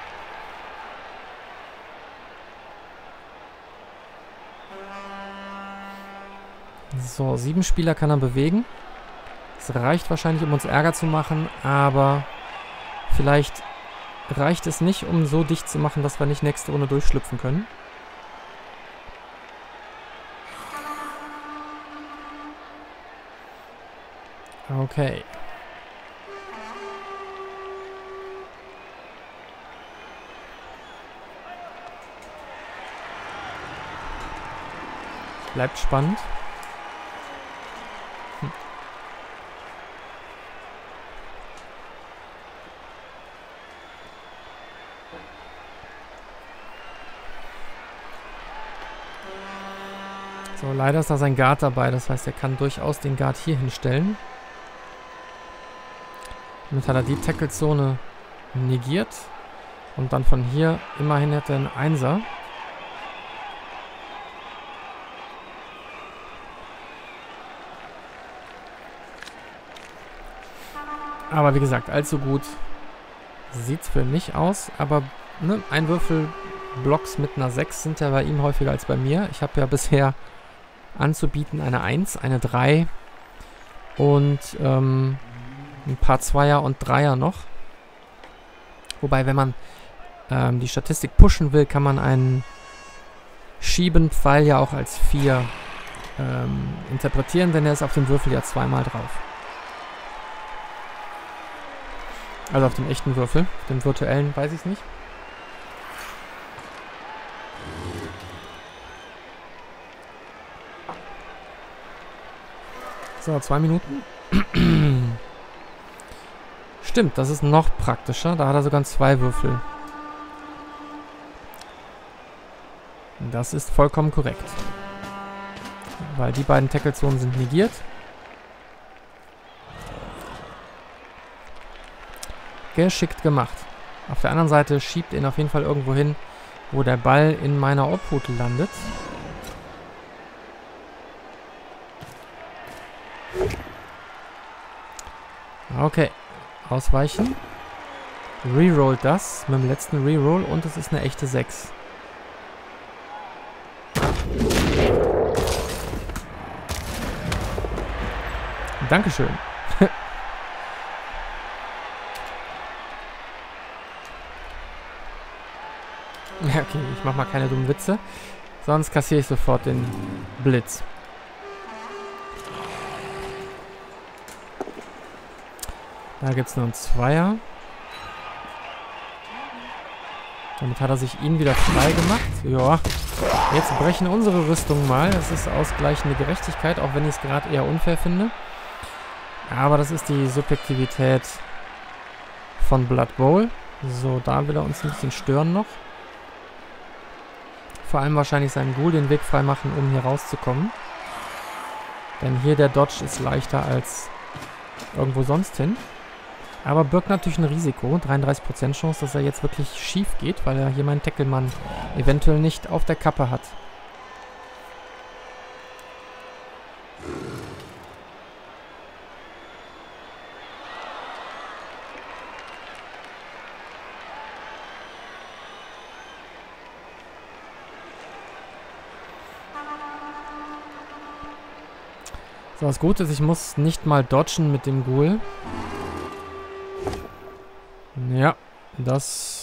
So, 7 Spieler kann er bewegen. Das reicht wahrscheinlich, um uns Ärger zu machen, aber vielleicht reicht es nicht, um so dicht zu machen, dass wir nicht nächste Runde durchschlüpfen können. Okay. Bleibt spannend. So, leider ist da sein Guard dabei. Das heißt, er kann durchaus den Guard hier hinstellen. Damit hat er die Tackle-Zone negiert. Und dann von hier immerhin hätte er einen Einser. Aber wie gesagt, allzu gut sieht es für mich aus. Aber ne, ein Würfel Blocks mit einer 6 sind ja bei ihm häufiger als bei mir. Ich habe ja bisher anzubieten eine 1, eine 3 und ein paar Zweier und Dreier noch. Wobei, wenn man die Statistik pushen will, kann man einen Schieben-Pfeil ja auch als 4 interpretieren, denn er ist auf dem Würfel ja zweimal drauf. Also auf dem echten Würfel. Auf dem virtuellen weiß ich es nicht. So, 2 Minuten. Stimmt, das ist noch praktischer. Da hat er sogar 2 Würfel. Das ist vollkommen korrekt. Weil die beiden Tackle-Zonen sind negiert. Geschickt gemacht. Auf der anderen Seite schiebt ihn auf jeden Fall irgendwo hin, wo der Ball in meiner Obhut landet. Okay. Ausweichen. Rerollt das mit dem letzten Reroll und es ist eine echte 6. Dankeschön. Ja, okay, ich mach mal keine dummen Witze. Sonst kassiere ich sofort den Blitz. Da gibt es nur einen Zweier. Damit hat er sich ihn wieder frei gemacht. Ja, jetzt brechen unsere Rüstungen mal. Das ist ausgleichende Gerechtigkeit, auch wenn ich es gerade eher unfair finde. Aber das ist die Subjektivität von Blood Bowl. So, da will er uns ein bisschen stören noch. Vor allem wahrscheinlich seinen Ghoul den Weg freimachen, um hier rauszukommen. Denn hier der Dodge ist leichter als irgendwo sonst hin. Aber birgt natürlich ein Risiko. 33% Chance, dass er jetzt wirklich schief geht, weil er hier meinen Tackle-Mann eventuell nicht auf der Kappe hat. So, das Gute ist, ich muss nicht mal dodgen mit dem Ghoul. Ja, das...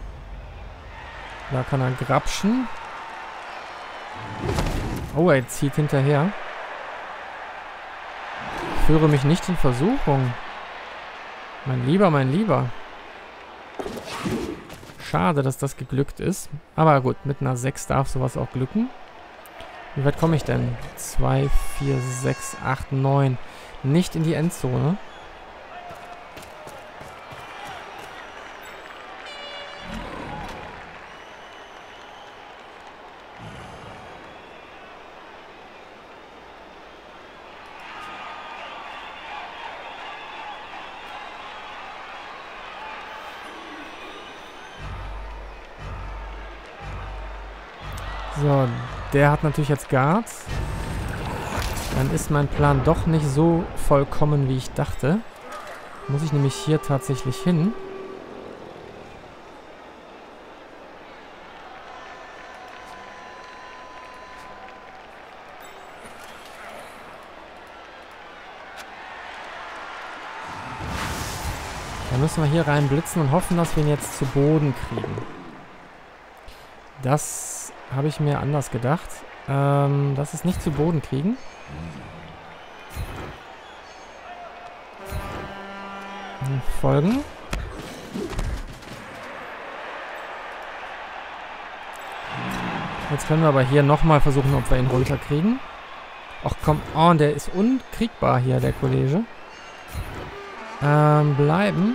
Da kann er grapschen. Oh, er zieht hinterher. Ich führe mich nicht in Versuchung. Mein Lieber, mein Lieber. Schade, dass das geglückt ist. Aber gut, mit einer 6 darf sowas auch glücken. Wie weit komme ich denn? 2, 4, 6, 8, 9. Nicht in die Endzone. So, der hat natürlich jetzt Guards. Dann ist mein Plan doch nicht so vollkommen, wie ich dachte. Muss ich nämlich hier tatsächlich hin. Da müssen wir hier reinblitzen und hoffen, dass wir ihn jetzt zu Boden kriegen. Das habe ich mir anders gedacht. Dass es nicht zu Boden kriegen. Folgen. Jetzt können wir aber hier nochmal versuchen, ob wir ihn runterkriegen. Ach komm, oh, der ist unkriegbar hier, der Kollege. Bleiben.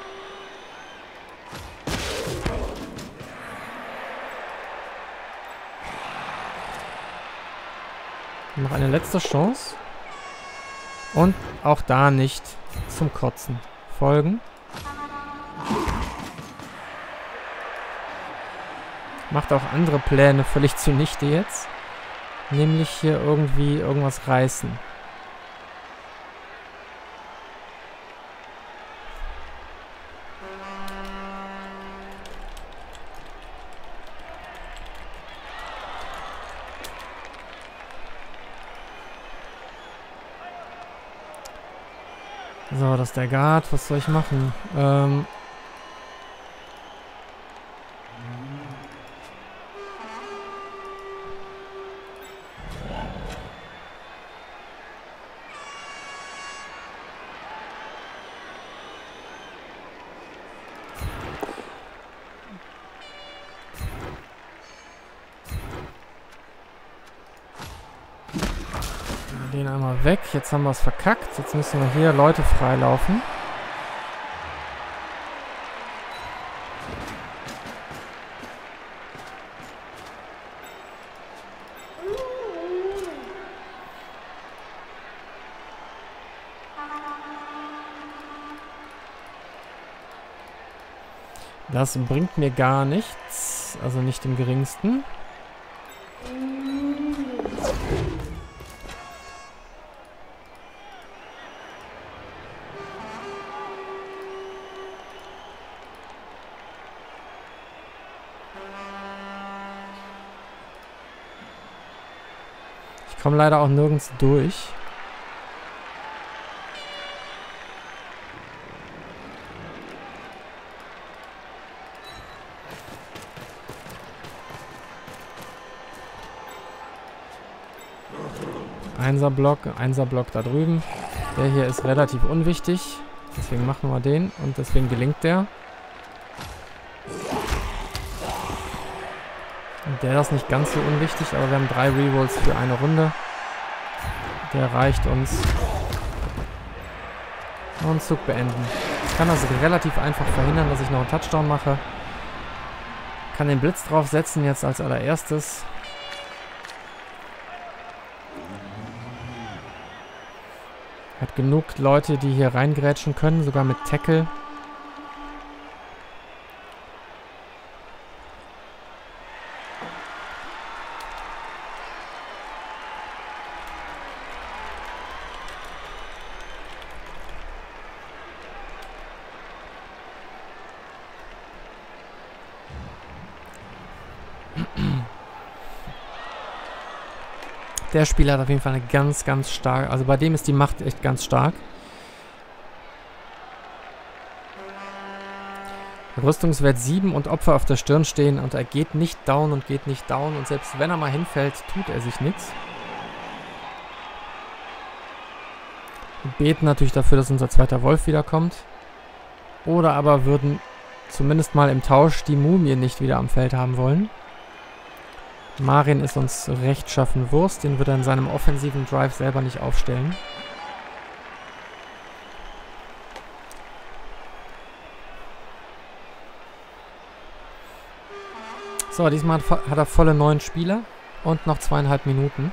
Noch eine letzte Chance. Und auch da nicht zum Kotzen. Folgen. Macht auch andere Pläne völlig zunichte jetzt. Nämlich hier irgendwie irgendwas reißen. So, das ist der Guard. Was soll ich machen? Den einmal weg. Jetzt haben wir es verkackt. Jetzt müssen wir hier Leute freilaufen. Das bringt mir gar nichts. Also nicht im geringsten. Ich komme leider auch nirgends durch. Einser Block da drüben. Der hier ist relativ unwichtig. Deswegen machen wir den und deswegen gelingt der. Und der ist nicht ganz so unwichtig, aber wir haben 3 Rerolls für eine Runde. Der reicht uns. Und Zug beenden. Ich kann also relativ einfach verhindern, dass ich noch einen Touchdown mache. Kann den Blitz draufsetzen jetzt als allererstes. Hat genug Leute, die hier reingrätschen können, sogar mit Tackle. Der Spieler hat auf jeden Fall eine ganz, ganz starke... Also bei dem ist die Macht echt ganz stark. Rüstungswert 7 und Opfer auf der Stirn stehen und er geht nicht down und geht nicht down. Und selbst wenn er mal hinfällt, tut er sich nichts. Wir beten natürlich dafür, dass unser zweiter Wolf wiederkommt. Oder aber würden zumindest mal im Tausch die Mumie nicht wieder am Feld haben wollen. Marin ist uns rechtschaffen Wurst, den wird er in seinem offensiven Drive selber nicht aufstellen. So, diesmal hat er volle 9 Spieler und noch 2,5 Minuten.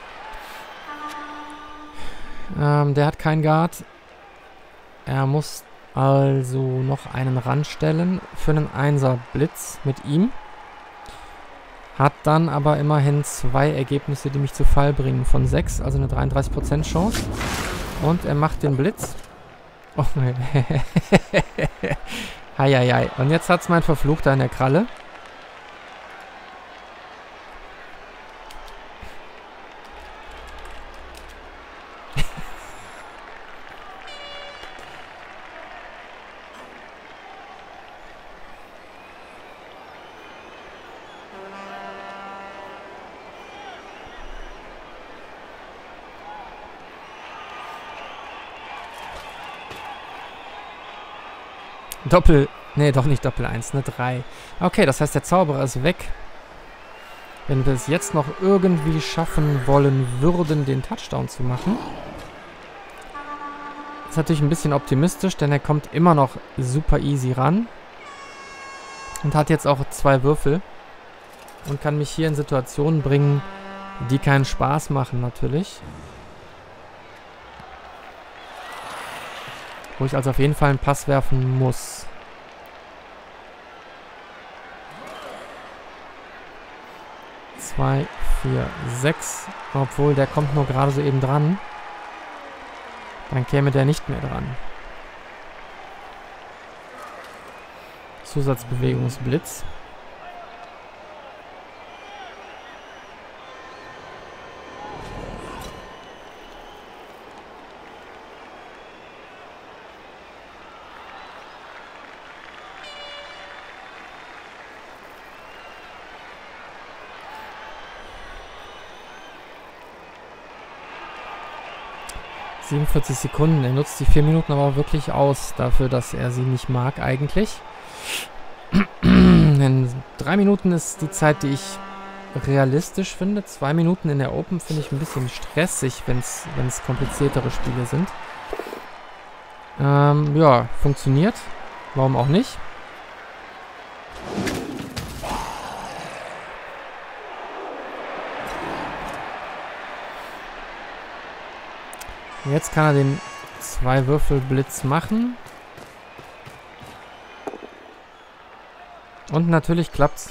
Der hat keinen Guard. Er muss also noch einen ranstellen für einen 1er Blitz mit ihm. Hat dann aber immerhin 2 Ergebnisse, die mich zu Fall bringen von 6, also eine 33% Chance. Und er macht den Blitz. Oh, Heieiei. Und jetzt hat es mein Verfluchter in der Kralle. Nee, doch nicht Doppel 1, eine 3. Okay, das heißt, der Zauberer ist weg. Wenn wir es jetzt noch irgendwie schaffen wollen würden, den Touchdown zu machen. Ist natürlich ein bisschen optimistisch, denn er kommt immer noch super easy ran. Und hat jetzt auch 2 Würfel. Und kann mich hier in Situationen bringen, die keinen Spaß machen natürlich. Wo ich also auf jeden Fall einen Pass werfen muss. Zwei, 4, 6. Obwohl, der kommt nur gerade so eben dran. Dann käme der nicht mehr dran. Zusatzbewegungsblitz. Sekunden. Er nutzt die 4 Minuten aber auch wirklich aus, dafür, dass er sie nicht mag eigentlich. In 3 Minuten ist die Zeit, die ich realistisch finde. 2 Minuten in der Open finde ich ein bisschen stressig, wenn es kompliziertere Spiele sind. Ja, funktioniert. Warum auch nicht? Jetzt kann er den 2-Würfel-Blitz machen. Und natürlich klappt's.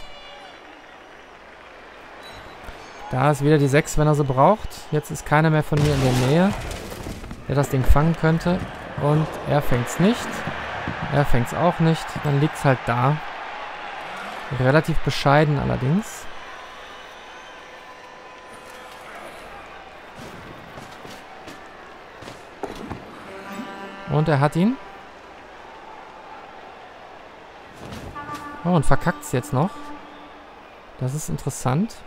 Da ist wieder die 6, wenn er sie braucht. Jetzt ist keiner mehr von mir in der Nähe, der das Ding fangen könnte. Und er fängt's nicht. Er fängt's auch nicht. Dann liegt's halt da. Relativ bescheiden allerdings. Und er hat ihn. Oh, und verkackt es jetzt noch. Das ist interessant.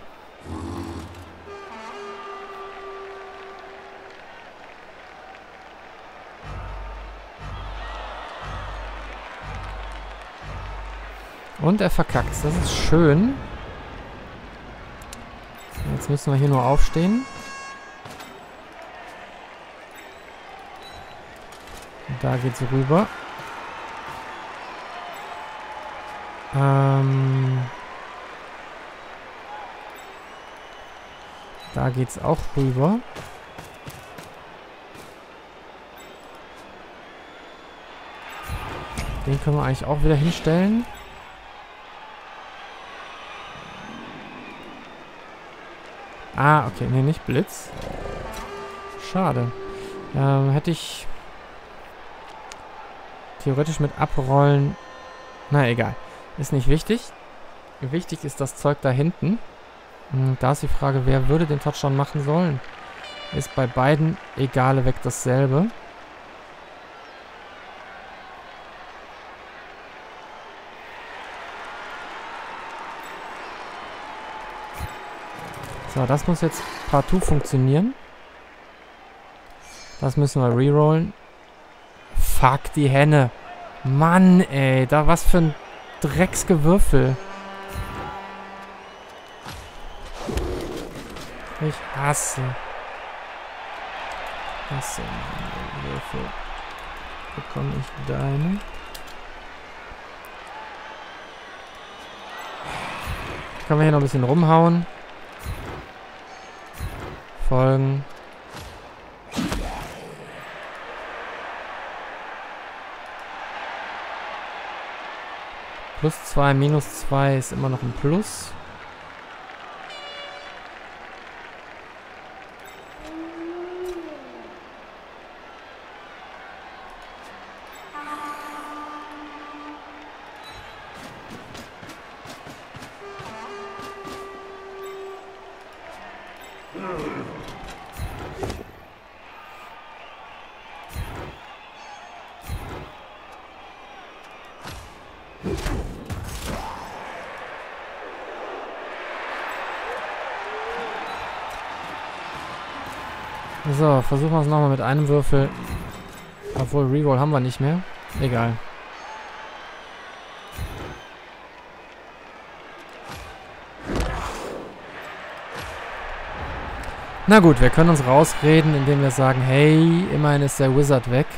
Und er verkackt. Das ist schön. Jetzt müssen wir hier nur aufstehen. Und da geht's rüber. Da geht's auch rüber. Den können wir eigentlich auch wieder hinstellen. Ah, okay. Nee, nicht Blitz. Schade. Hätte ich theoretisch mit abrollen... Na, egal. Ist nicht wichtig. Wichtig ist das Zeug da hinten. Da ist die Frage, wer würde den Touchdown machen sollen? Ist bei beiden egal weg dasselbe. So, das muss jetzt partout funktionieren. Das müssen wir rerollen. Fuck die Henne. Mann, ey. Da was für ein Drecksgewürfel. Ich hasse. Hasse meine Würfel. Bekomme ich deine. Können wir hier noch ein bisschen rumhauen. Folgen. +2, -2 ist immer noch ein Plus. So, versuchen wir es nochmal mit einem Würfel. Obwohl, Reroll haben wir nicht mehr. Egal. Na gut, wir können uns rausreden, indem wir sagen, hey, immerhin ist der Wizard weg.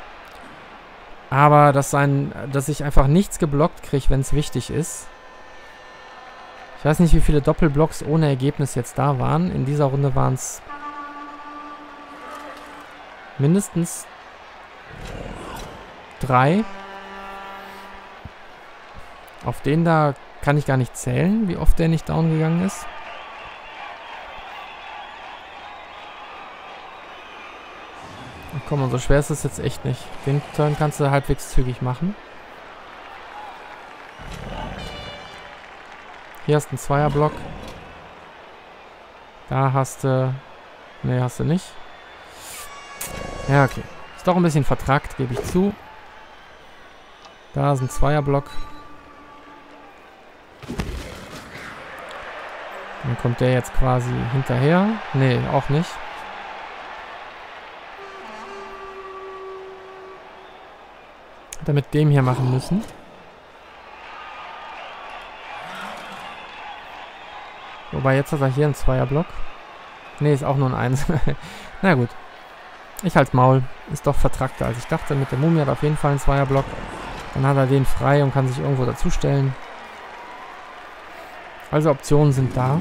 Aber dass ich einfach nichts geblockt kriege, wenn es wichtig ist. Ich weiß nicht, wie viele Doppelblocks ohne Ergebnis jetzt da waren. In dieser Runde waren es mindestens 3. Auf den da kann ich gar nicht zählen, wie oft der nicht down gegangen ist. Ach komm, so schwer ist es jetzt echt nicht. Den Turn kannst du halbwegs zügig machen. Hier hast du einen Zweierblock. Da hast du... Ne, hast du nicht. Ja, okay. Ist doch ein bisschen vertrackt, gebe ich zu. Da ist ein Zweierblock. Dann kommt der jetzt quasi hinterher. Nee, auch nicht. Hätte er mit dem hier machen müssen. Wobei, jetzt hat er hier einen Zweierblock. Nee, ist auch nur ein 1. Na gut. Ich halt's Maul. Ist doch vertrackter, als ich dachte. Mit der Mumie hat er auf jeden Fall einen Zweierblock. Dann hat er den frei und kann sich irgendwo dazustellen. Also Optionen sind da.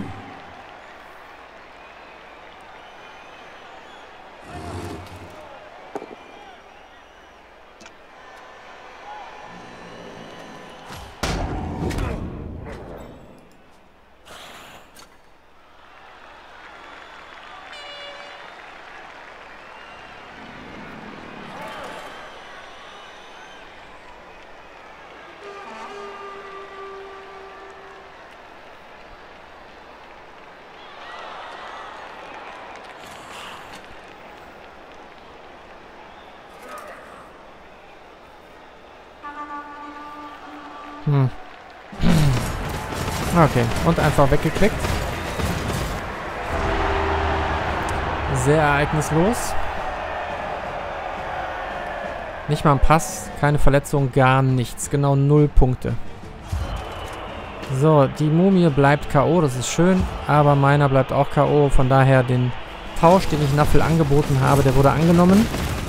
Okay, und einfach weggeklickt. Sehr ereignislos. Nicht mal ein Pass, keine Verletzung, gar nichts. Genau 0 Punkte. So, die Mumie bleibt K.O., das ist schön, aber meiner bleibt auch K.O., von daher den Tausch, den ich Naffel angeboten habe, der wurde angenommen.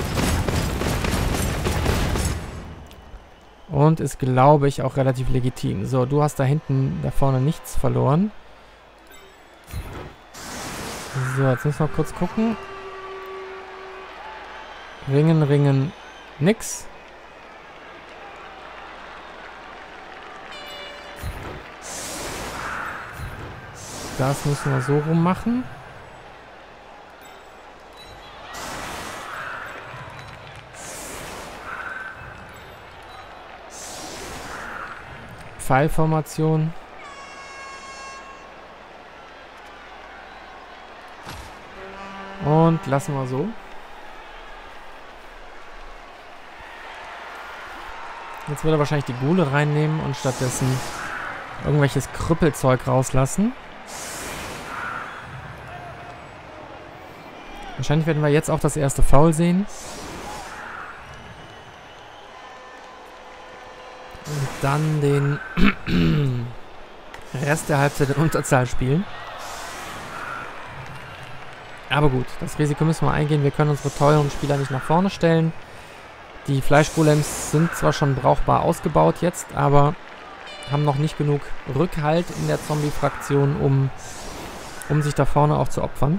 Und ist, glaube ich, auch relativ legitim. So, du hast da hinten, da vorne nichts verloren. So, jetzt müssen wir kurz gucken. Ringen, nix. Das müssen wir so rum machen. Pfeilformation. Und lassen wir so. Jetzt wird er wahrscheinlich die Ghule reinnehmen und stattdessen irgendwelches Krüppelzeug rauslassen. Wahrscheinlich werden wir jetzt auch das erste Foul sehen. Und dann den Rest der Halbzeit in Unterzahl spielen. Aber gut, das Risiko müssen wir eingehen. Wir können unsere teuren Spieler nicht nach vorne stellen. Die Fleischgolems sind zwar schon brauchbar ausgebaut jetzt, aber haben noch nicht genug Rückhalt in der Zombie-Fraktion, um sich da vorne auch zu opfern.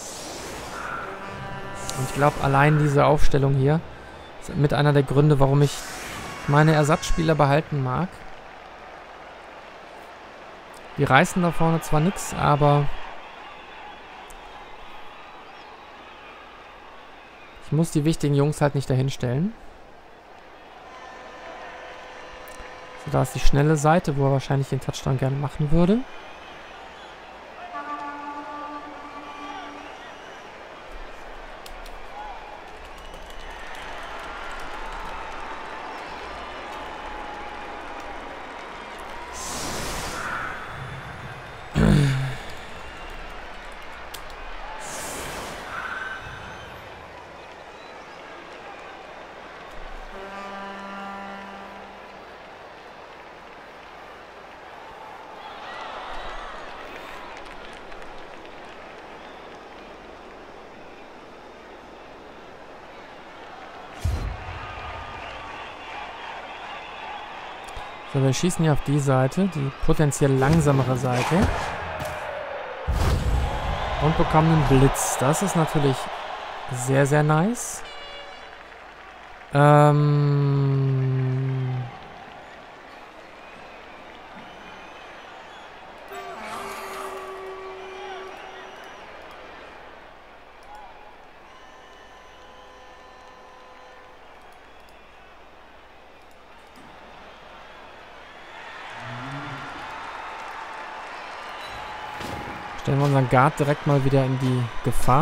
Und ich glaube, allein diese Aufstellung hier ist mit einer der Gründe, warum ich meine Ersatzspieler behalten mag. Die reißen da vorne zwar nichts, aber ich muss die wichtigen Jungs halt nicht dahin stellen. So, da ist die schnelle Seite, wo er wahrscheinlich den Touchdown gerne machen würde. So, wir schießen hier auf die Seite, die potenziell langsamere Seite. Und bekommen einen Blitz. Das ist natürlich sehr, sehr nice. Stellen wir unseren Guard direkt mal wieder in die Gefahr.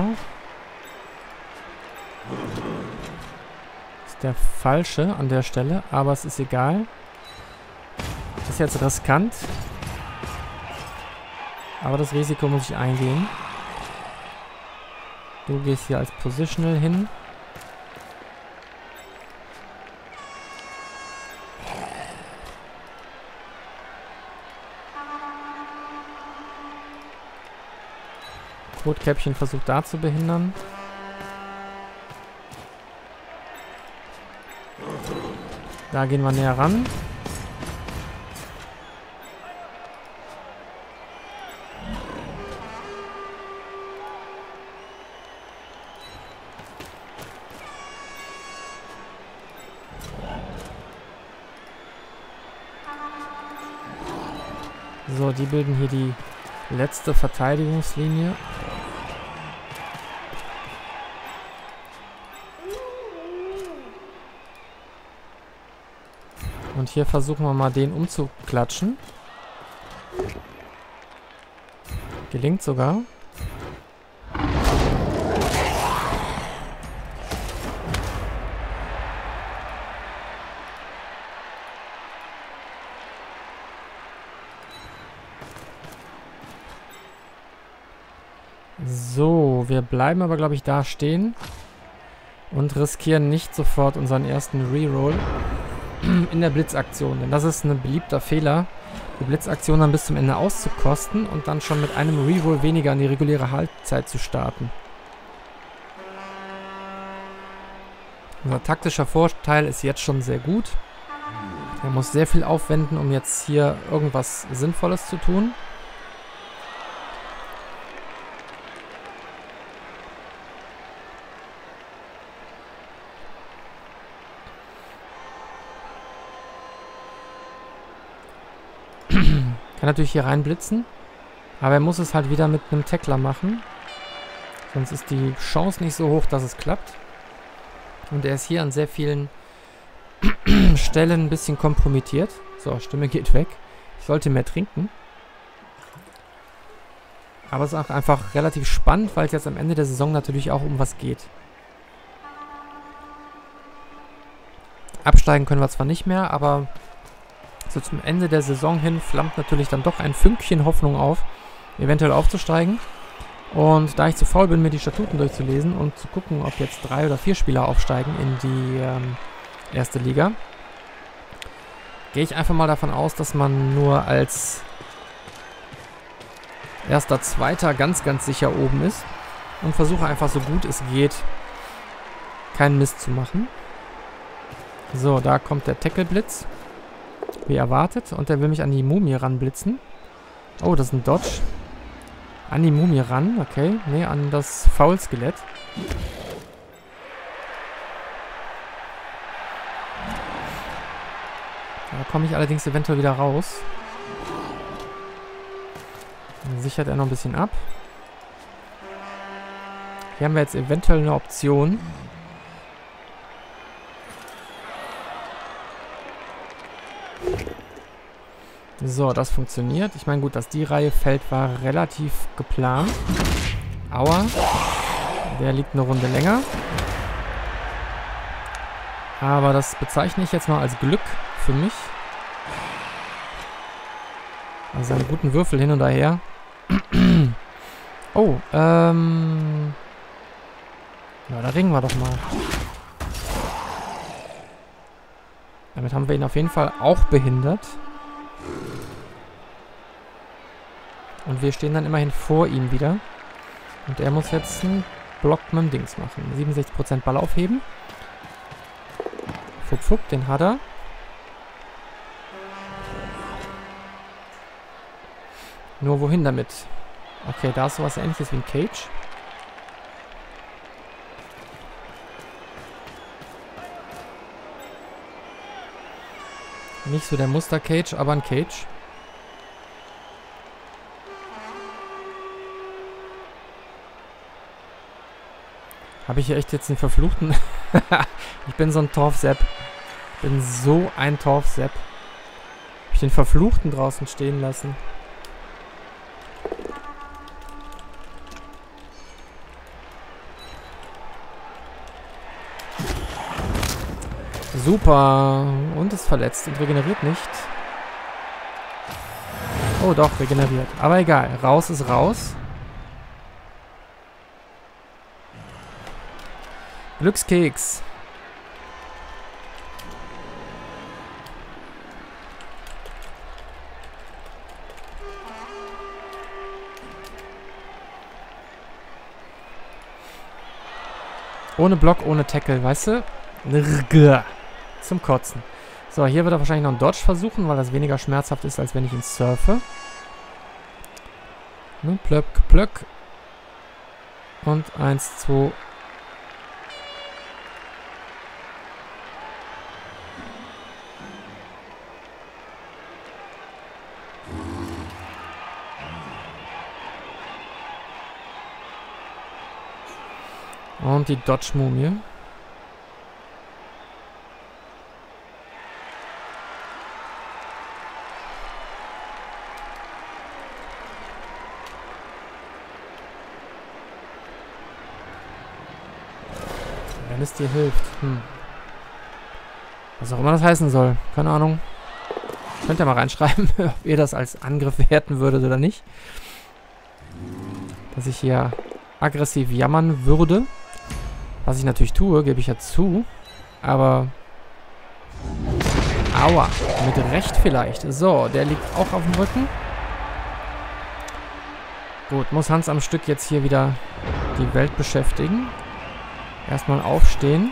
Ist der falsche an der Stelle, aber es ist egal. Ist jetzt riskant. Aber das Risiko muss ich eingehen. Du gehst hier als Positional hin. Rotkäppchen versucht da zu behindern. Da gehen wir näher ran. So, die bilden hier die letzte Verteidigungslinie. Und hier versuchen wir mal, den umzuklatschen. Gelingt sogar. So, wir bleiben aber, glaube ich, da stehen. Und riskieren nicht sofort unseren ersten Reroll in der Blitzaktion. Denn das ist ein beliebter Fehler die Blitzaktion dann bis zum Ende auszukosten und dann schon mit einem Reroll weniger in die reguläre Halbzeit zu starten. Unser taktischer Vorteil ist jetzt schon sehr gut. Er muss sehr viel aufwenden, um jetzt hier irgendwas Sinnvolles zu tun. Kann natürlich hier reinblitzen, aber er muss es halt wieder mit einem Tackler machen. Sonst ist die Chance nicht so hoch, dass es klappt. Und er ist hier an sehr vielen Stellen ein bisschen kompromittiert. So, Stimme geht weg. Ich sollte mehr trinken. Aber es ist auch einfach relativ spannend, weil es jetzt am Ende der Saison natürlich auch um was geht. Absteigen können wir zwar nicht mehr, aber so zum Ende der Saison hin flammt natürlich dann doch ein Fünkchen Hoffnung auf, eventuell aufzusteigen. Und da ich zu faul bin, mir die Statuten durchzulesen und zu gucken, ob jetzt 3 oder 4 Spieler aufsteigen in die erste Liga, gehe ich einfach mal davon aus, dass man nur als erster, zweiter ganz, ganz sicher oben ist und versuche einfach so gut es geht, keinen Mist zu machen. So, da kommt der Tackle-Blitz, wie erwartet, und der will mich an die Mumie ranblitzen. Oh, das ist ein Dodge. An die Mumie ran, okay. Nee, an das Foul-Skelett. Da komme ich allerdings eventuell wieder raus. Dann sichert er noch ein bisschen ab. Hier haben wir jetzt eventuell eine Option. So, das funktioniert. Ich meine, gut, dass die Reihe fällt, war relativ geplant. Aua. Der liegt eine Runde länger. Aber das bezeichne ich jetzt mal als Glück für mich. Also einen guten Würfel hin und her. Oh, ja, da ringen wir doch mal. Damit haben wir ihn auf jeden Fall auch behindert. Und wir stehen dann immerhin vor ihm wieder. Und er muss jetzt einen Block mit dem Dings machen. 67% Ball aufheben. Fupp, fupp, den hat er. Nur wohin damit? Okay, da ist sowas Ähnliches wie ein Cage. Nicht so der Muster-Cage, aber ein Cage. Habe ich hier echt jetzt einen verfluchten... Ich bin so ein Torfsepp. Ich bin so ein Torfsepp. Habe ich den Verfluchten draußen stehen lassen. Super. Und ist verletzt und regeneriert nicht. Oh doch, regeneriert. Aber egal. Raus ist raus. Glückskeks. Ohne Block, ohne Tackle, weißt du? Zum Kotzen. So, hier wird er wahrscheinlich noch einen Dodge versuchen, weil das weniger schmerzhaft ist, als wenn ich ihn surfe. Ne, plöck, plöck. Und 1, 2... Und die Dodge-Mumie. Wenn es dir hilft. Was auch immer das heißen soll. Keine Ahnung. Könnt ihr mal reinschreiben, ob ihr das als Angriff werten würdet oder nicht. Dass ich hier aggressiv jammern würde. Was ich natürlich tue, gebe ich ja zu. Aber Aua. Mit Recht vielleicht. So, der liegt auch auf dem Rücken. Gut, muss Hans am Stück jetzt hier wieder die Welt beschäftigen. Erstmal aufstehen.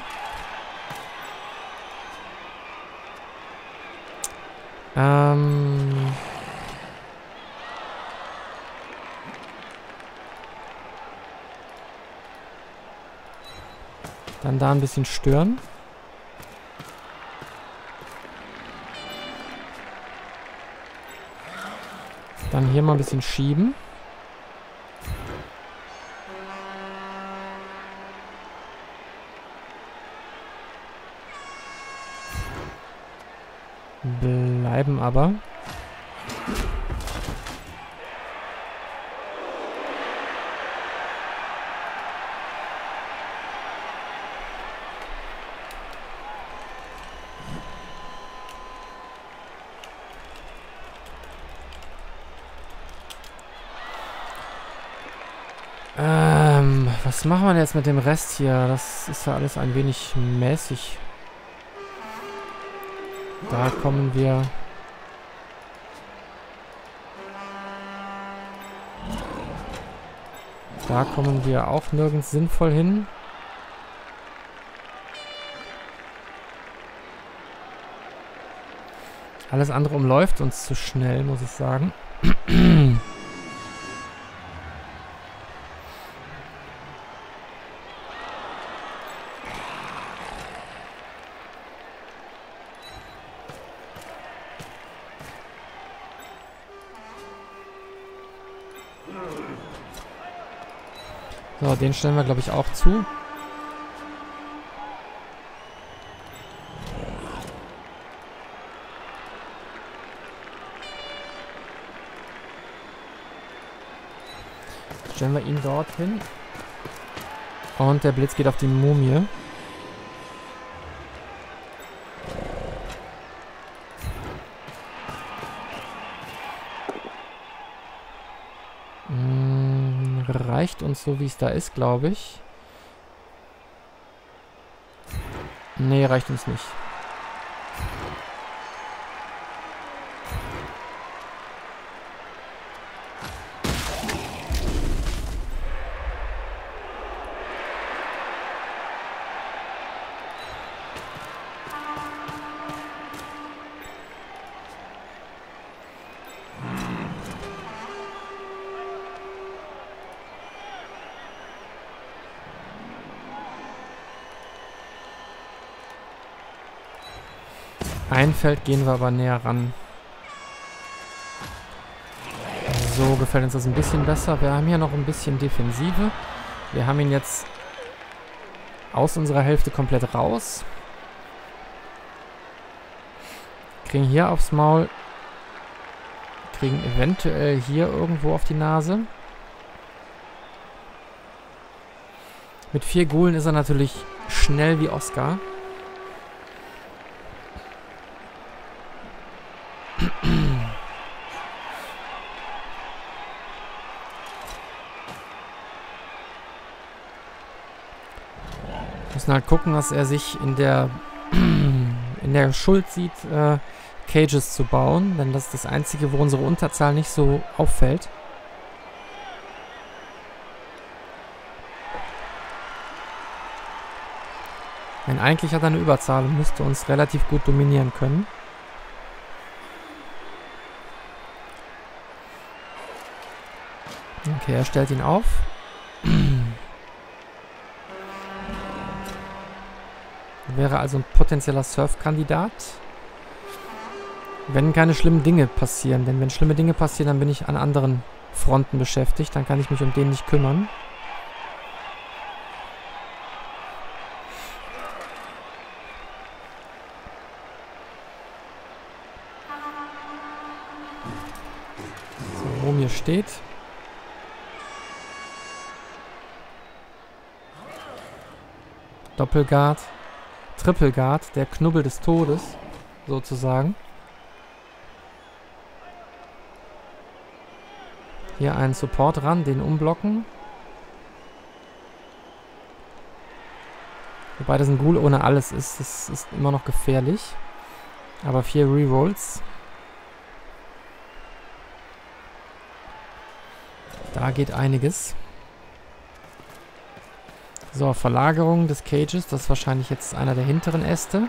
Dann da ein bisschen stören. Dann hier mal ein bisschen schieben. Bleiben aber. Was machen wir jetzt mit dem Rest hier? Das ist ja alles ein wenig mäßig. Da kommen wir... Da kommen wir auch nirgends sinnvoll hin. Alles andere umläuft uns zu schnell, muss ich sagen. So, den stellen wir, glaube ich, auch zu. Stellen wir ihn dorthin. Und der Blitz geht auf die Mumie. Reicht uns so, wie es da ist, glaube ich. Nee, reicht uns nicht. Ein Feld gehen wir aber näher ran. So gefällt uns das ein bisschen besser. Wir haben hier noch ein bisschen Defensive. Wir haben ihn jetzt aus unserer Hälfte komplett raus. Kriegen hier aufs Maul. Kriegen eventuell hier irgendwo auf die Nase. Mit 4 Gulen ist er natürlich schnell wie Oscar. Müssen halt gucken, dass er sich in der Schuld sieht, Cages zu bauen, denn das ist das Einzige, wo unsere Unterzahl nicht so auffällt. Denn eigentlich hat er eine Überzahl und müsste uns relativ gut dominieren können. Okay, er stellt ihn auf. Wäre also ein potenzieller Surf-Kandidat. Wenn keine schlimmen Dinge passieren. Denn wenn schlimme Dinge passieren, dann bin ich an anderen Fronten beschäftigt. Dann kann ich mich um den nicht kümmern. So, Mumie steht. Doppelguard. Triple-Guard, der Knubbel des Todes, sozusagen. Hier einen Support ran, den umblocken. Wobei das ein Ghoul ohne alles ist, das ist immer noch gefährlich. Aber 4 Rerolls. Da geht einiges. So, Verlagerung des Cages. Das ist wahrscheinlich jetzt einer der hinteren Äste.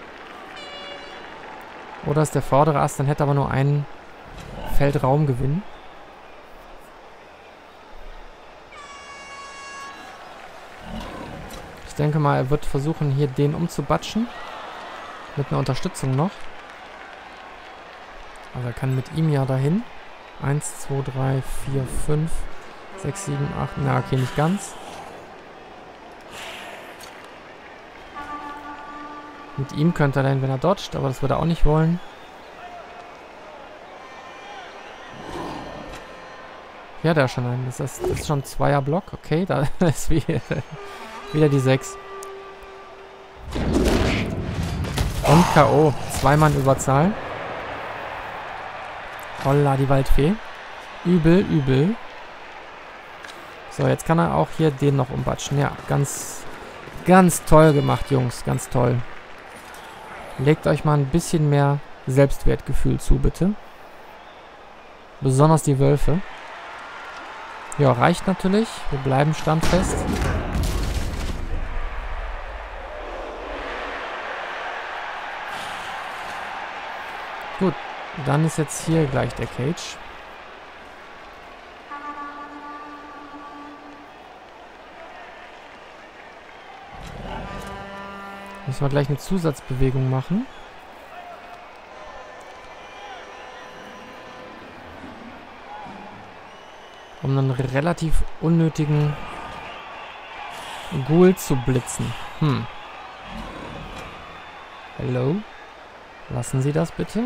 Oder ist der vordere Ast, dann hätte aber nur einen Feldraumgewinn. Ich denke mal, er wird versuchen, hier den umzubatschen. Mit einer Unterstützung noch. Also er kann mit ihm ja dahin. 1, 2, 3, 4, 5, 6, 7, 8. Na, okay, nicht ganz. Mit ihm könnte er dann, wenn er dodgt, aber das würde er auch nicht wollen. Ja, da schon einen. Das ist schon ein Zweierblock. Okay, da ist wieder die 6. Und K.O. 2 Mann Überzahl. Holla, die Waldfee. Übel, übel. So, jetzt kann er auch hier den noch umbatschen. Ja, ganz toll gemacht, Jungs. Ganz toll. Legt euch mal ein bisschen mehr Selbstwertgefühl zu, bitte. Besonders die Wölfe. Ja, reicht natürlich. Wir bleiben standfest. Gut, dann ist jetzt hier gleich der Cage. Müssen wir gleich eine Zusatzbewegung machen. Um einen relativ unnötigen Ghoul zu blitzen. Hallo? Lassen Sie das bitte?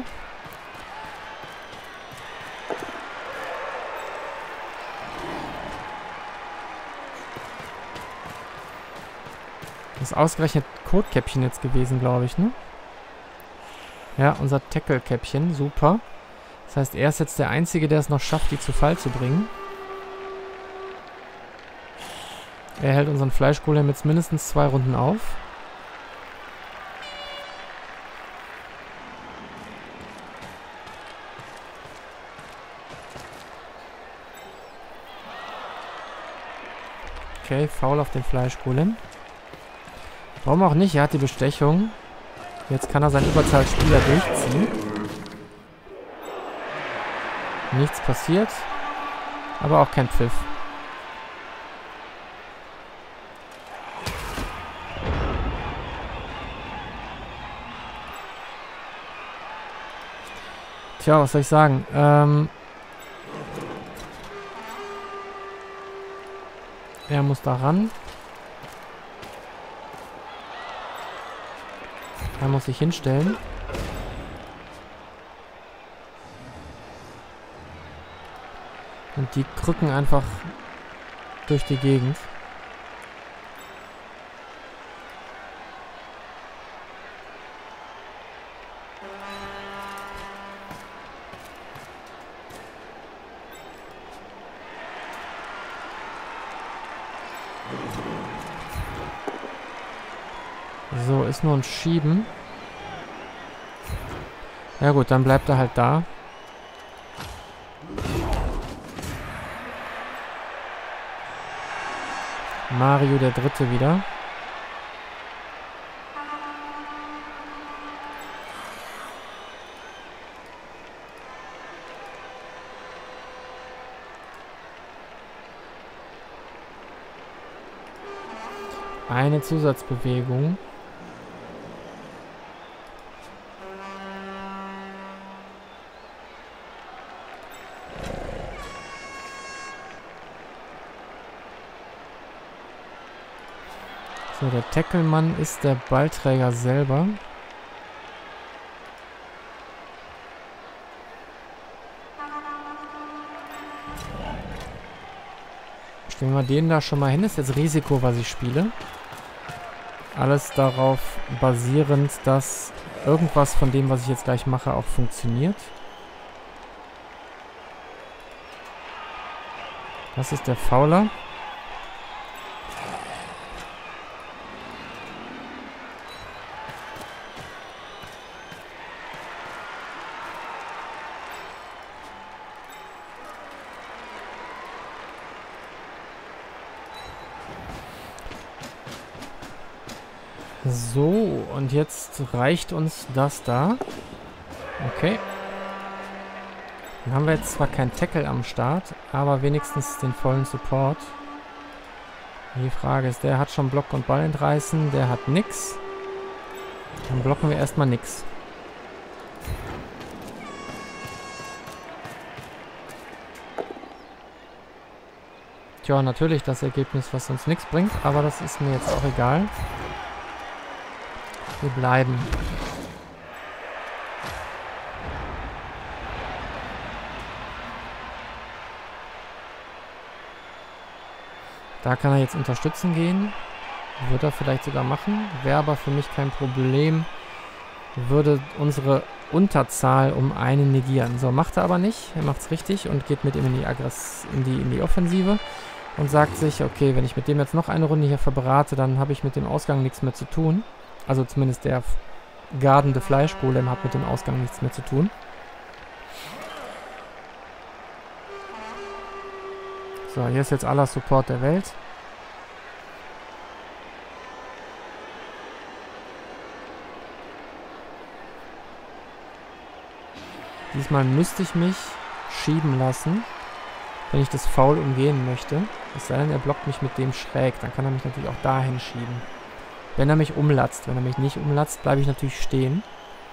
Das ist ausgerechnet Kotkäppchen jetzt gewesen, glaube ich, ne? Ja, unser Tackle-Käppchen. Super. Das heißt, er ist jetzt der Einzige, der es noch schafft, die zu Fall zu bringen. Er hält unseren Fleischgolem jetzt mindestens 2 Runden auf. Okay, Foul auf den Fleischgolem. Warum auch nicht? Er hat die Bestechung. Jetzt kann er seinen Überzahlspieler durchziehen. Nichts passiert. Aber auch kein Pfiff. Tja, was soll ich sagen? Er muss da ran. Er muss sich hinstellen. Und die krücken einfach durch die Gegend. So, ist nur ein Schieben. Ja gut, dann bleibt er halt da. Mario der Dritte wieder. Eine Zusatzbewegung. So, der Tackle-Mann ist der Ballträger selber. Stellen wir den da schon mal hin. Ist jetzt Risiko, was ich spiele. Alles darauf basierend, dass irgendwas von dem, was ich jetzt gleich mache, auch funktioniert. Das ist der Fauler. So, und jetzt reicht uns das da. Okay. Dann haben wir jetzt zwar keinen Tackle am Start, aber wenigstens den vollen Support. Die Frage ist, der hat schon Block und Ball entreißen, der hat nix. Dann blocken wir erstmal nix. Tja, natürlich das Ergebnis, was uns nichts bringt, aber das ist mir jetzt auch egal. Wir bleiben. Da kann er jetzt unterstützen gehen. Würde er vielleicht sogar machen. Wäre aber für mich kein Problem. Würde unsere Unterzahl um einen negieren. So, macht er aber nicht. Er macht es richtig und geht mit ihm in die Offensive. Und sagt sich, okay, wenn ich mit dem jetzt noch eine Runde hier verbrate, dann habe ich mit dem Ausgang nichts mehr zu tun. Also zumindest der gardende Fleischgolem hat mit dem Ausgang nichts mehr zu tun. So, hier ist jetzt aller Support der Welt. Diesmal müsste ich mich schieben lassen, wenn ich das Foul umgehen möchte. Es sei denn, er blockt mich mit dem schräg. Dann kann er mich natürlich auch dahin schieben. Wenn er mich umlatzt. Wenn er mich nicht umlatzt, bleibe ich natürlich stehen.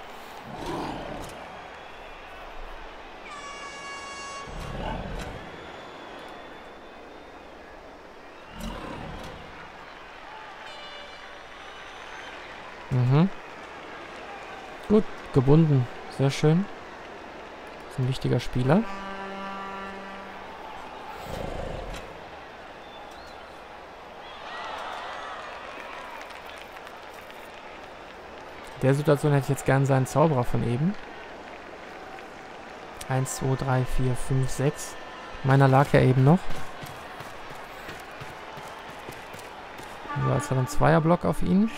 Gut, gebunden. Sehr schön. Ist ein wichtiger Spieler. In der Situation hätte ich jetzt gern seinen Zauberer von eben. 1, 2, 3, 4, 5, 6. Meiner lag ja eben noch. So, jetzt hat er einen Zweierblock auf ihn.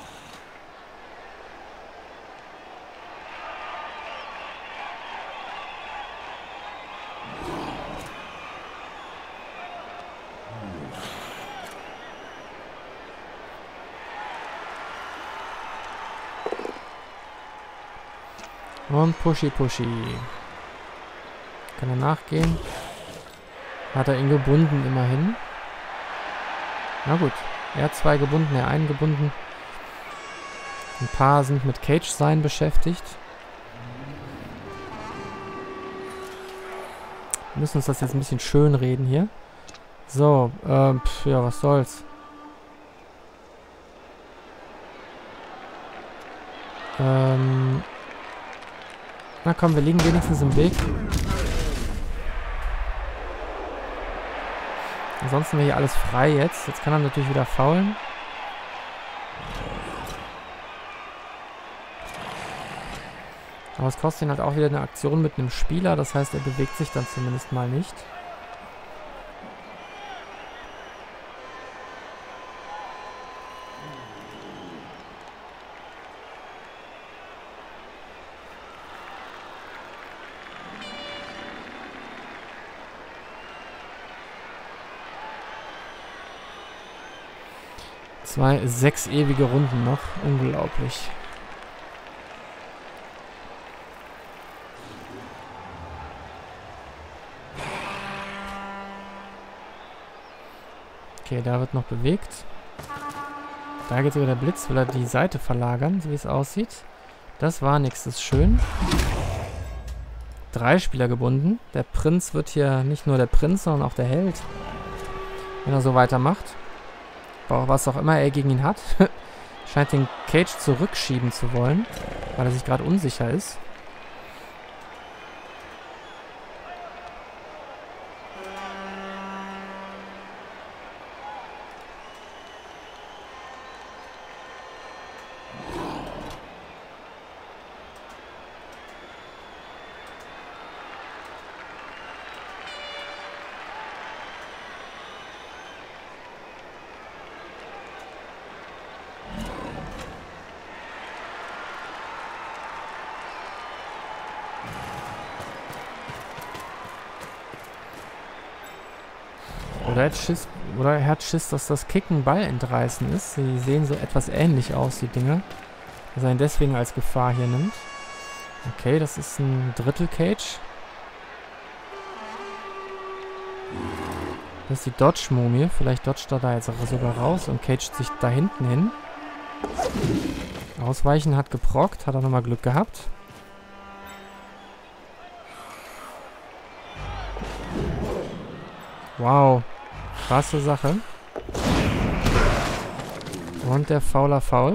Und Pushy. Kann er nachgehen. Hat er ihn gebunden immerhin. Na gut. Er hat 2 gebunden, er einen gebunden. Ein paar sind mit Cage-Sein beschäftigt. Wir müssen uns das jetzt ein bisschen schön reden hier. So, ja, was soll's. Na komm, wir liegen wenigstens im Weg. Ansonsten wäre hier alles frei jetzt. Jetzt kann er natürlich wieder faulen. Aber es kostet ihn halt auch wieder eine Aktion mit einem Spieler. Das heißt, er bewegt sich dann zumindest mal nicht. Zwei 6 ewige Runden noch. Unglaublich. Okay, da wird noch bewegt. Da geht sogar der Blitz, will er die Seite verlagern, so wie es aussieht. Das war nichts, das ist schön. 3 Spieler gebunden. Der Prinz wird hier nicht nur der Prinz, sondern auch der Held. Wenn er so weitermacht. Was auch immer er gegen ihn hat. Scheint den Cage zurückschieben zu wollen, weil er sich gerade unsicher ist. Oder er hat Schiss, dass das Kicken Ball entreißen ist. Sie sehen so etwas ähnlich aus, die Dinger. Dass er ihn deswegen als Gefahr hier nimmt. Okay, das ist ein Drittel-Cage. Das ist die Dodge-Mumie. Vielleicht dodgt er da jetzt sogar raus und caged sich da hinten hin. Ausweichen hat geprockt. Hat er nochmal Glück gehabt. Wow. Krasse Sache. Und der Fauler fault.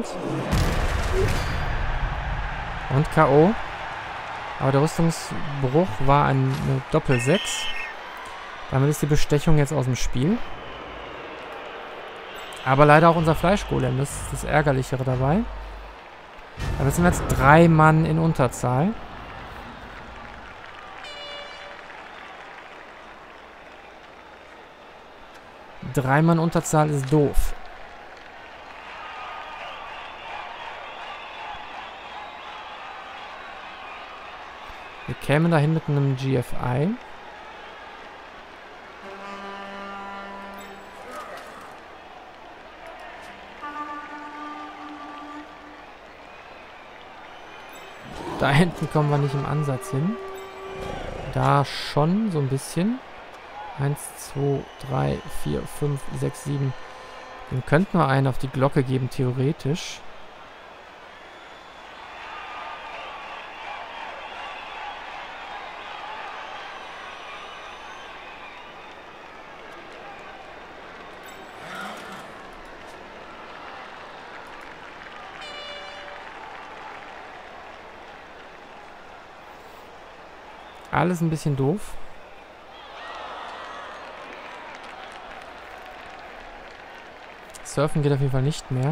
Und K.O. Aber der Rüstungsbruch war eine Doppel-6. Damit ist die Bestechung jetzt aus dem Spiel. Aber leider auch unser Fleischgolem. Das ist das Ärgerlichere dabei. Aber jetzt sind wir jetzt 3 Mann in Unterzahl. Drei Mann Unterzahl ist doof. Wir kämen dahin mit einem GFI. Da hinten kommen wir nicht im Ansatz hin. Da schon so ein bisschen. 1, 2, 3, 4, 5, 6, 7. Dann könnten wir einen auf die Glocke geben, theoretisch. Alles ein bisschen doof. Surfen geht auf jeden Fall nicht mehr.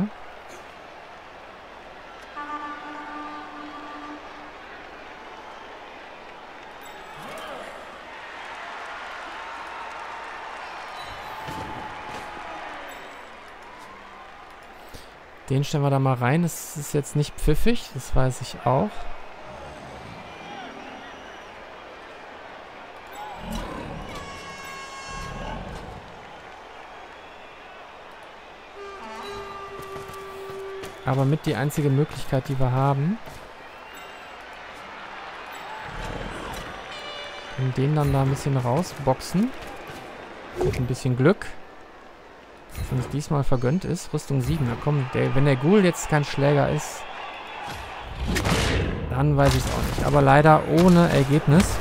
Den stellen wir da mal rein. Das ist jetzt nicht pfiffig, das weiß ich auch. Aber mit die einzige Möglichkeit, die wir haben. Und den dann da ein bisschen rausboxen. Mit ein bisschen Glück. Wenn es diesmal vergönnt ist. Rüstung 7. Na komm, wenn der Ghoul jetzt kein Schläger ist, dann weiß ich es auch nicht. Aber leider ohne Ergebnis.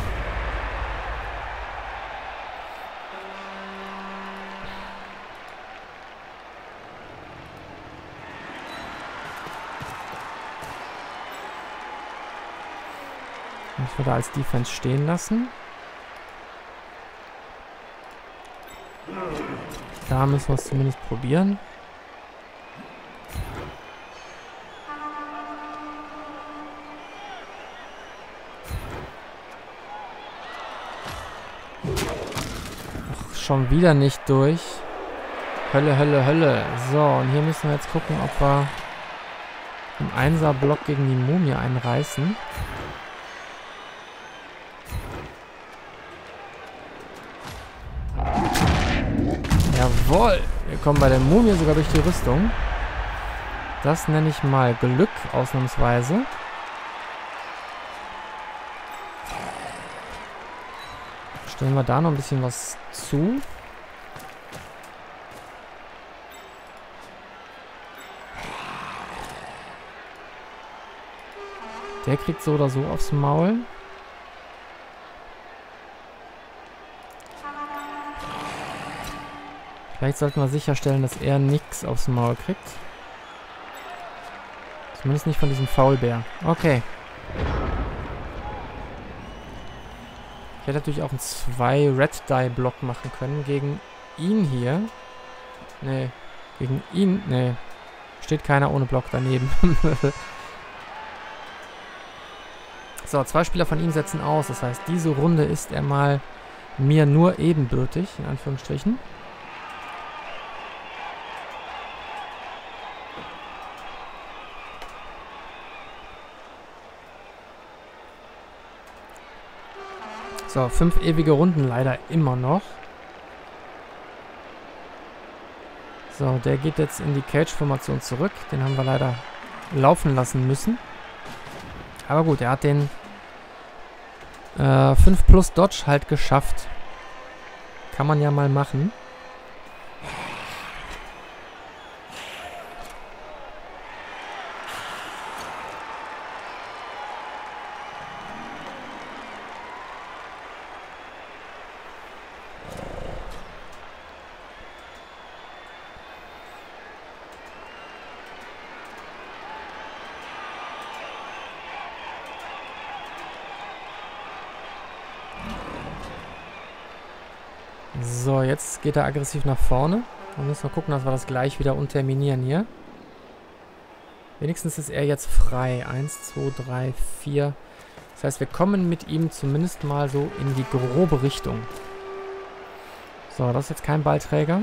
Ich würde als Defense stehen lassen. Da müssen wir es zumindest probieren. Ach, schon wieder nicht durch. Hölle, Hölle, Hölle. So, und hier müssen wir jetzt gucken, ob wir im 1er-Block gegen die Mumie einreißen. Jawohl! Wir kommen bei der Mumie sogar durch die Rüstung. Das nenne ich mal Glück, ausnahmsweise. Stellen wir da noch ein bisschen was zu. Der kriegt so oder so aufs Maul. Vielleicht sollten wir sicherstellen, dass er nichts aufs Maul kriegt. Zumindest nicht von diesem Faulbär. Okay. Ich hätte natürlich auch einen 2 Red Die Block machen können gegen ihn hier. Nee, gegen ihn. Nee. Steht keiner ohne Block daneben. So, 2 Spieler von ihm setzen aus. Das heißt, diese Runde ist er mal mir nur ebenbürtig, in Anführungsstrichen. So, 5 ewige Runden leider immer noch. So, der geht jetzt in die Cage-Formation zurück. Den haben wir leider laufen lassen müssen. Aber gut, er hat den 5 plus Dodge halt geschafft. Kann man ja mal machen. So, jetzt geht er aggressiv nach vorne. Dann müssen wir gucken, dass wir das gleich wieder unterminieren hier. Wenigstens ist er jetzt frei. 1, 2, 3, 4. Das heißt, wir kommen mit ihm zumindest mal so in die grobe Richtung. So, das ist jetzt kein Ballträger.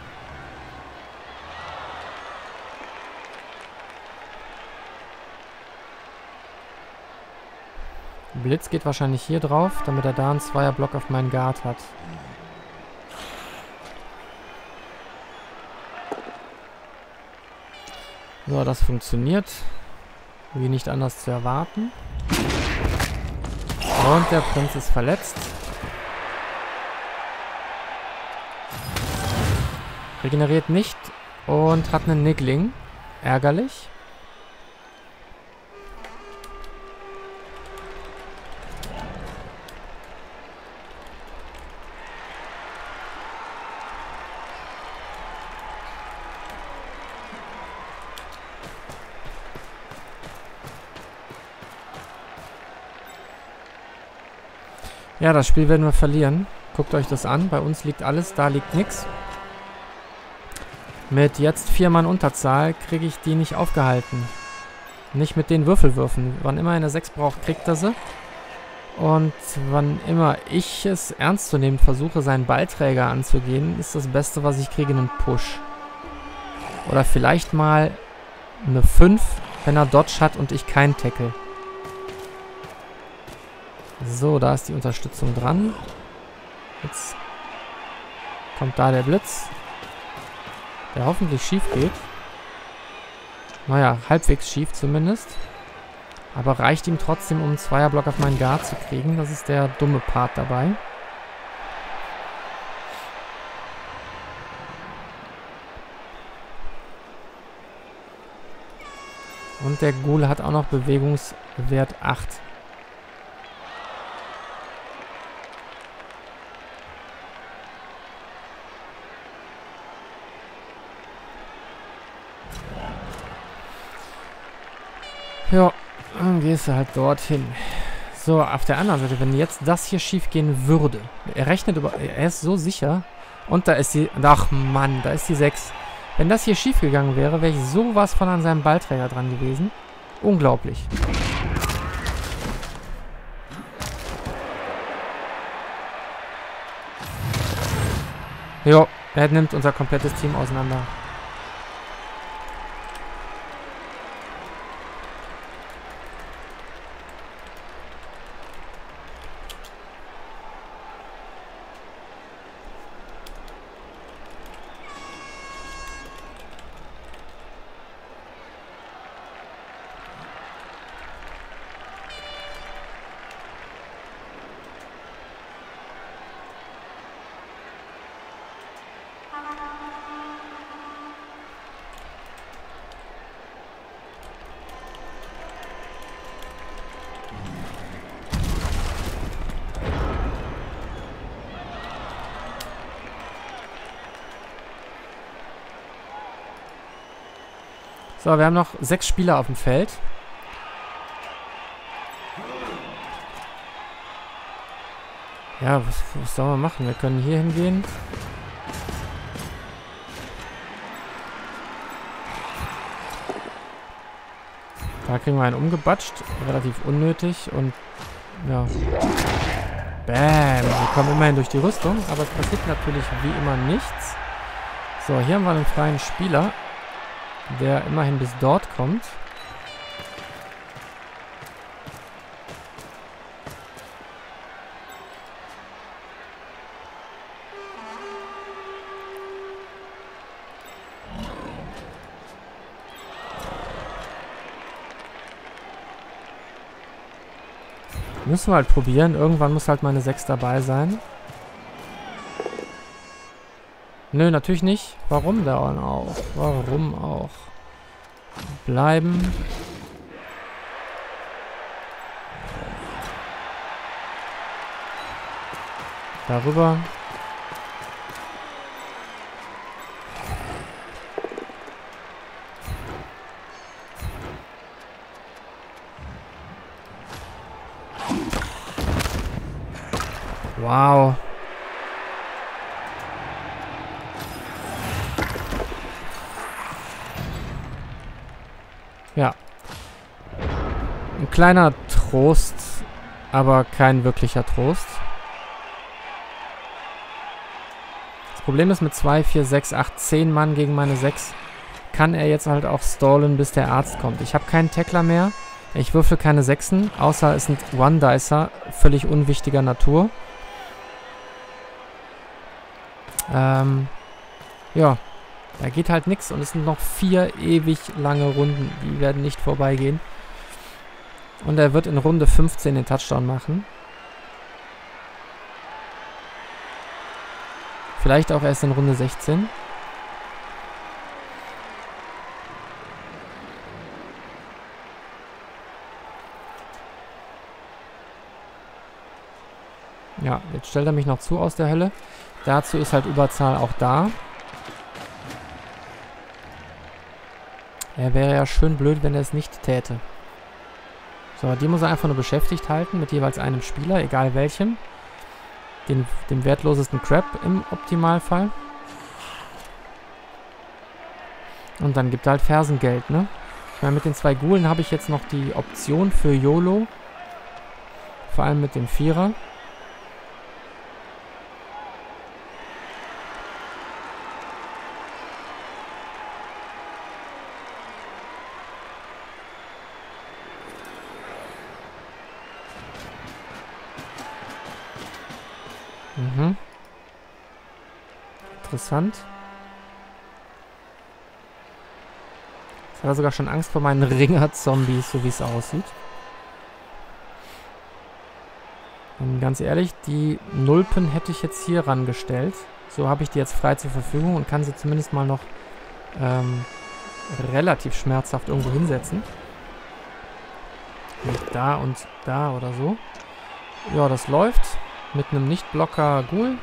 Blitz geht wahrscheinlich hier drauf, damit er da einen Zweierblock auf meinen Guard hat. So, das funktioniert. Wie nicht anders zu erwarten. Und der Prinz ist verletzt. Regeneriert nicht und hat einen Niggling. Ärgerlich. Ja, das Spiel werden wir verlieren. Guckt euch das an. Bei uns liegt alles, da liegt nichts. Mit jetzt 4 Mann Unterzahl kriege ich die nicht aufgehalten. Nicht mit den Würfelwürfen. Wann immer er eine 6 braucht, kriegt er sie. Und wann immer ich es ernst zu nehmen versuche, seinen Ballträger anzugehen, ist das Beste, was ich kriege, ein Push. Oder vielleicht mal eine 5, wenn er Dodge hat und ich keinen Tackle. So, da ist die Unterstützung dran. Jetzt kommt da der Blitz, der hoffentlich schief geht. Naja, halbwegs schief zumindest. Aber reicht ihm trotzdem, um einen Zweierblock auf meinen Guard zu kriegen. Das ist der dumme Part dabei. Und der Ghoul hat auch noch Bewegungswert 8. Ja, dann gehst du halt dorthin. So, auf der anderen Seite, wenn jetzt das hier schief gehen würde. Er rechnet über... Er ist so sicher. Und da ist die... Ach Mann, da ist die 6. Wenn das hier schief gegangen wäre, wäre ich sowas von an seinem Ballträger dran gewesen. Unglaublich. Jo, er nimmt unser komplettes Team auseinander. So, wir haben noch 6 Spieler auf dem Feld. Ja, was sollen wir machen? Wir können hier hingehen. Da kriegen wir einen umgebatscht. Relativ unnötig. Und ja. Bam. Wir kommen immerhin durch die Rüstung. Aber es passiert natürlich wie immer nichts. So, hier haben wir einen freien Spieler, der immerhin bis dort kommt. Müssen wir halt probieren. Irgendwann muss halt meine 6 dabei sein. Nö, natürlich nicht. Warum dann auch? Warum auch? Bleiben. Darüber. Wow. Ja. Ein kleiner Trost, aber kein wirklicher Trost. Das Problem ist, mit 2, 4, 6, 8, 10 Mann gegen meine 6 kann er jetzt halt auch stallen, bis der Arzt kommt. Ich habe keinen Tackler mehr. Ich würfel keine 6, außer es sind One-Dicer völlig unwichtiger Natur. Ja, da geht halt nichts und es sind noch 4 ewig lange Runden. Die werden nicht vorbeigehen. Und er wird in Runde 15 den Touchdown machen. Vielleicht auch erst in Runde 16. Ja, jetzt stellt er mich noch zu aus der Hölle. Dazu ist halt Überzahl auch da. Er wäre ja schön blöd, wenn er es nicht täte. So, die muss er einfach nur beschäftigt halten mit jeweils einem Spieler, egal welchem. Dem wertlosesten Crab im Optimalfall. Und dann gibt er halt Fersengeld, ne? Ich meine, mit den 2 Ghoulen habe ich jetzt noch die Option für YOLO. Vor allem mit dem 4er. Mhm. Interessant. Jetzt hat er sogar schon Angst vor meinen Ringer-Zombies, so wie es aussieht. Und ganz ehrlich, die Nulpen hätte ich jetzt hier rangestellt. So habe ich die jetzt frei zur Verfügung und kann sie zumindest mal noch relativ schmerzhaft irgendwo hinsetzen. Nicht da und da oder so. Ja, das läuft. Mit einem Nicht-Blocker-Ghoul.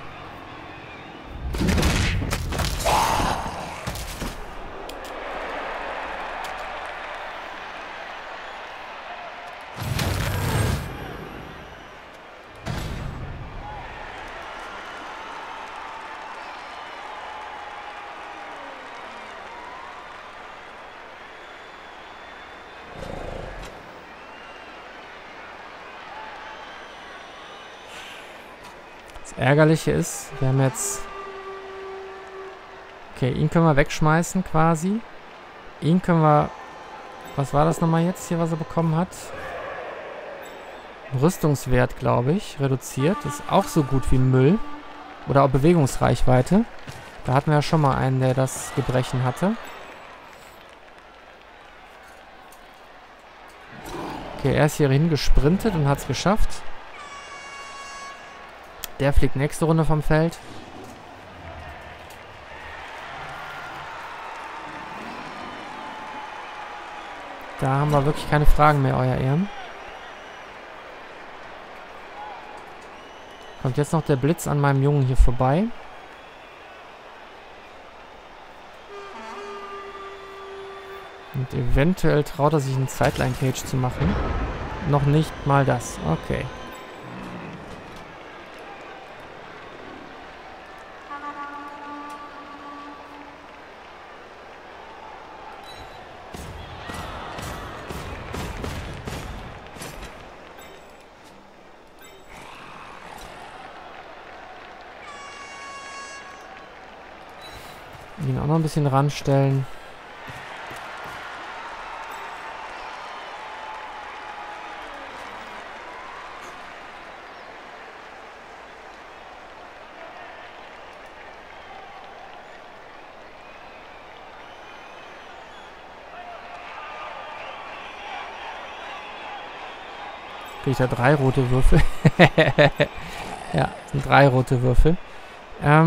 Das Ärgerliche ist, wir haben jetzt... Okay, ihn können wir wegschmeißen quasi. Ihn können wir... Was war das nochmal jetzt hier, was er bekommen hat? Rüstungswert, glaube ich, reduziert. Ist auch so gut wie Müll. Oder auch Bewegungsreichweite. Da hatten wir ja schon mal einen, der das Gebrechen hatte. Okay, er ist hier hingesprintet und hat es geschafft. Der fliegt nächste Runde vom Feld. Da haben wir wirklich keine Fragen mehr, euer Ehren. Kommt jetzt noch der Blitz an meinem Jungen hier vorbei. Und eventuell traut er sich einen Sideline-Cage zu machen. Noch nicht mal das. Okay. Ihn auch noch ein bisschen ranstellen. Kriege ich da 3 rote Würfel? Ja, das sind 3 rote Würfel. Ja,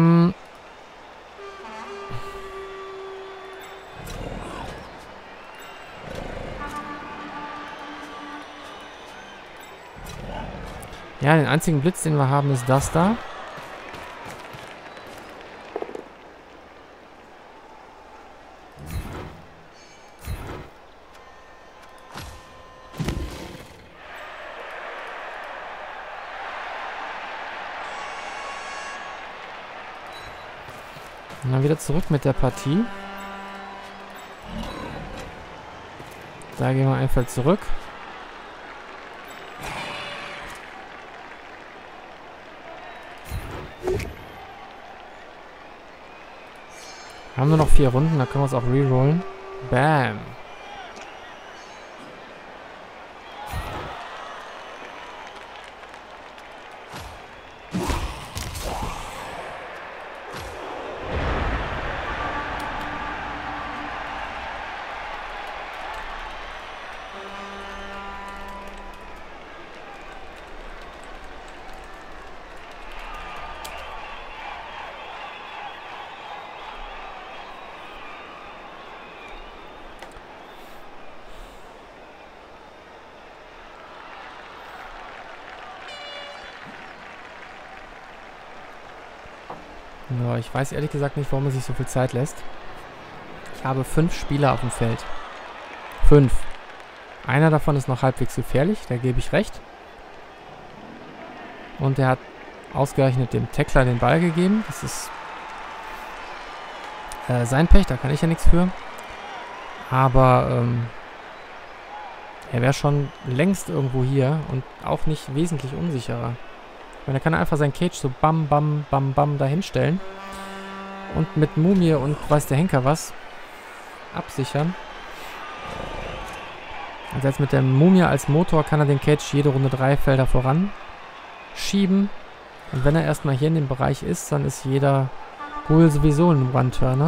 den einzigen Blitz, den wir haben, ist das da. Und dann wieder zurück mit der Partie. Da gehen wir ein Feld zurück. Haben nur noch 4 Runden, da können wir es auch rerollen. Bam. Ja, ich weiß ehrlich gesagt nicht, warum er sich so viel Zeit lässt. Ich habe 5 Spieler auf dem Feld. 5. Einer davon ist noch halbwegs gefährlich, da gebe ich recht. Und er hat ausgerechnet dem Tackler den Ball gegeben. Das ist sein Pech, da kann ich ja nichts für. Aber er wäre schon längst irgendwo hier und auch nicht wesentlich unsicherer. Da kann er einfach sein Cage so bam, bam, bam, bam dahinstellen. Und mit Mumie und weiß der Henker was absichern. Also jetzt mit der Mumie als Motor kann er den Cage jede Runde 3 Felder voran schieben. Und wenn er erstmal hier in dem Bereich ist, dann ist jeder Ghoul sowieso ein One-Turner.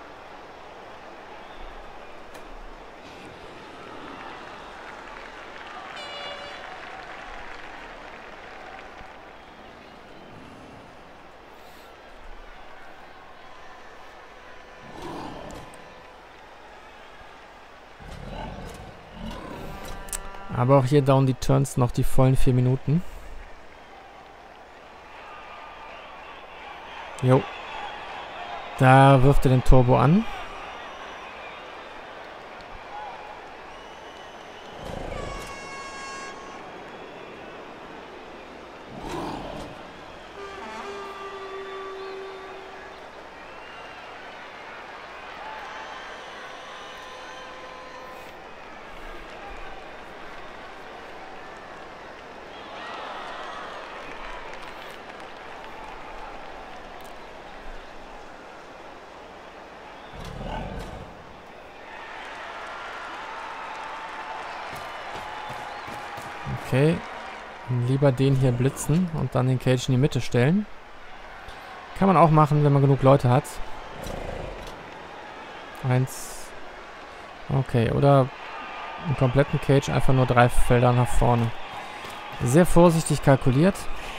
Aber auch hier dauern die Turns noch die vollen 4 Minuten. Jo. Da wirft er den Turbo an. Okay, lieber den hier blitzen und dann den Cage in die Mitte stellen. Kann man auch machen, wenn man genug Leute hat. 1. Okay, oder einen kompletten Cage, einfach nur 3 Felder nach vorne. Sehr vorsichtig kalkuliert.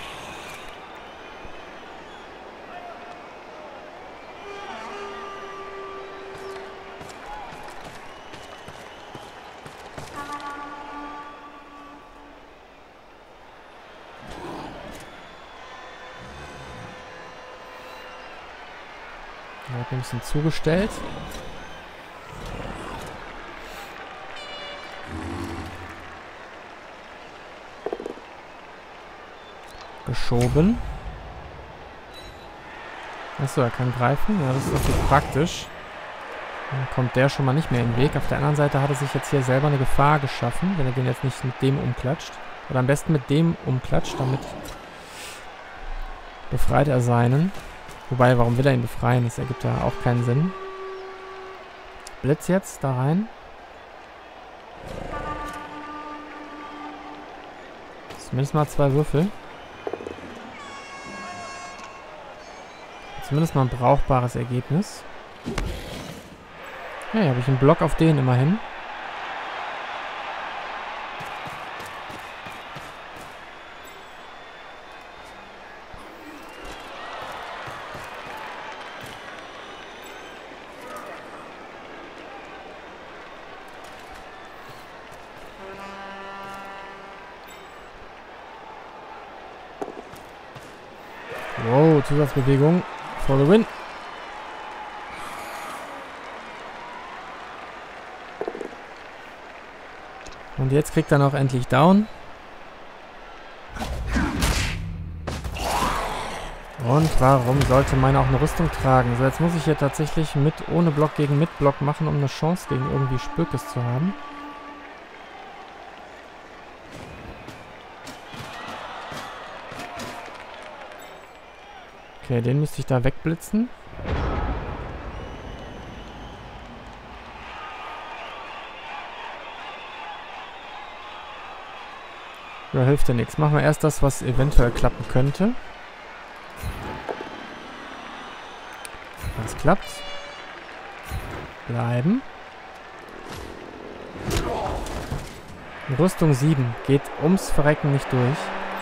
Er hat ein bisschen zugestellt. Geschoben. Achso, er kann greifen. Ja, das ist natürlich praktisch. Dann kommt der schon mal nicht mehr in den Weg. Auf der anderen Seite hat er sich jetzt hier selber eine Gefahr geschaffen, wenn er den jetzt nicht mit dem umklatscht. Oder am besten mit dem umklatscht, damit befreit er seinen. Wobei, warum will er ihn befreien? Das ergibt ja auch keinen Sinn. Blitz jetzt da rein. Zumindest mal 2 Würfel. Zumindest mal ein brauchbares Ergebnis. Ja, hier habe ich einen Block auf den immerhin. Wow, Zusatzbewegung. For the win. Und jetzt kriegt er noch endlich Down. Und warum sollte meine auch eine Rüstung tragen? So, jetzt muss ich hier tatsächlich ohne Block gegen mit Block machen, um eine Chance gegen irgendwie Spökes zu haben. Okay, den müsste ich da wegblitzen. Ja, hilft ja nichts. Machen wir erst das, was eventuell klappen könnte. Das klappt. Bleiben. Rüstung 7. Geht ums Verrecken nicht durch.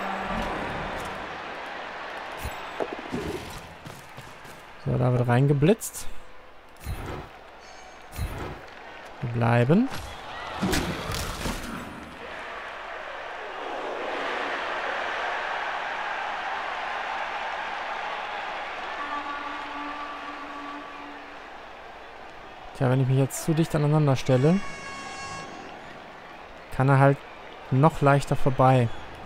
So, da wird reingeblitzt. Bleiben. Tja, wenn ich mich jetzt zu dicht aneinander stelle, kann er halt noch leichter vorbei.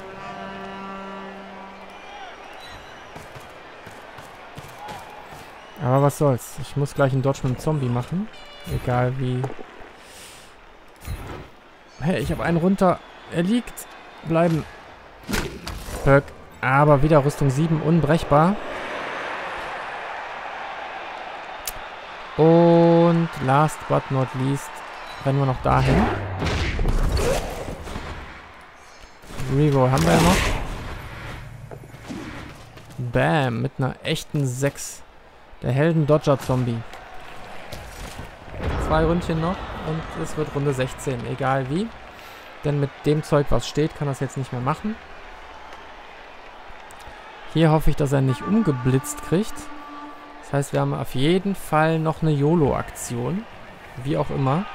Aber was soll's. Ich muss gleich einen Dodge mit dem Zombie machen. Egal wie. Hey, ich habe einen runter. Er liegt. Bleiben. Pöck. Aber wieder Rüstung 7. Unbrechbar. Und last but not least rennen wir noch dahin. Reroll haben wir ja noch. Bam. Mit einer echten 6. Der Helden-Dodger-Zombie. 2 Ründchen noch und es wird Runde 16, egal wie. Denn mit dem Zeug, was steht, kann er es jetzt nicht mehr machen. Hier hoffe ich, dass er nicht umgeblitzt kriegt. Das heißt, wir haben auf jeden Fall noch eine YOLO-Aktion. Wie auch immer.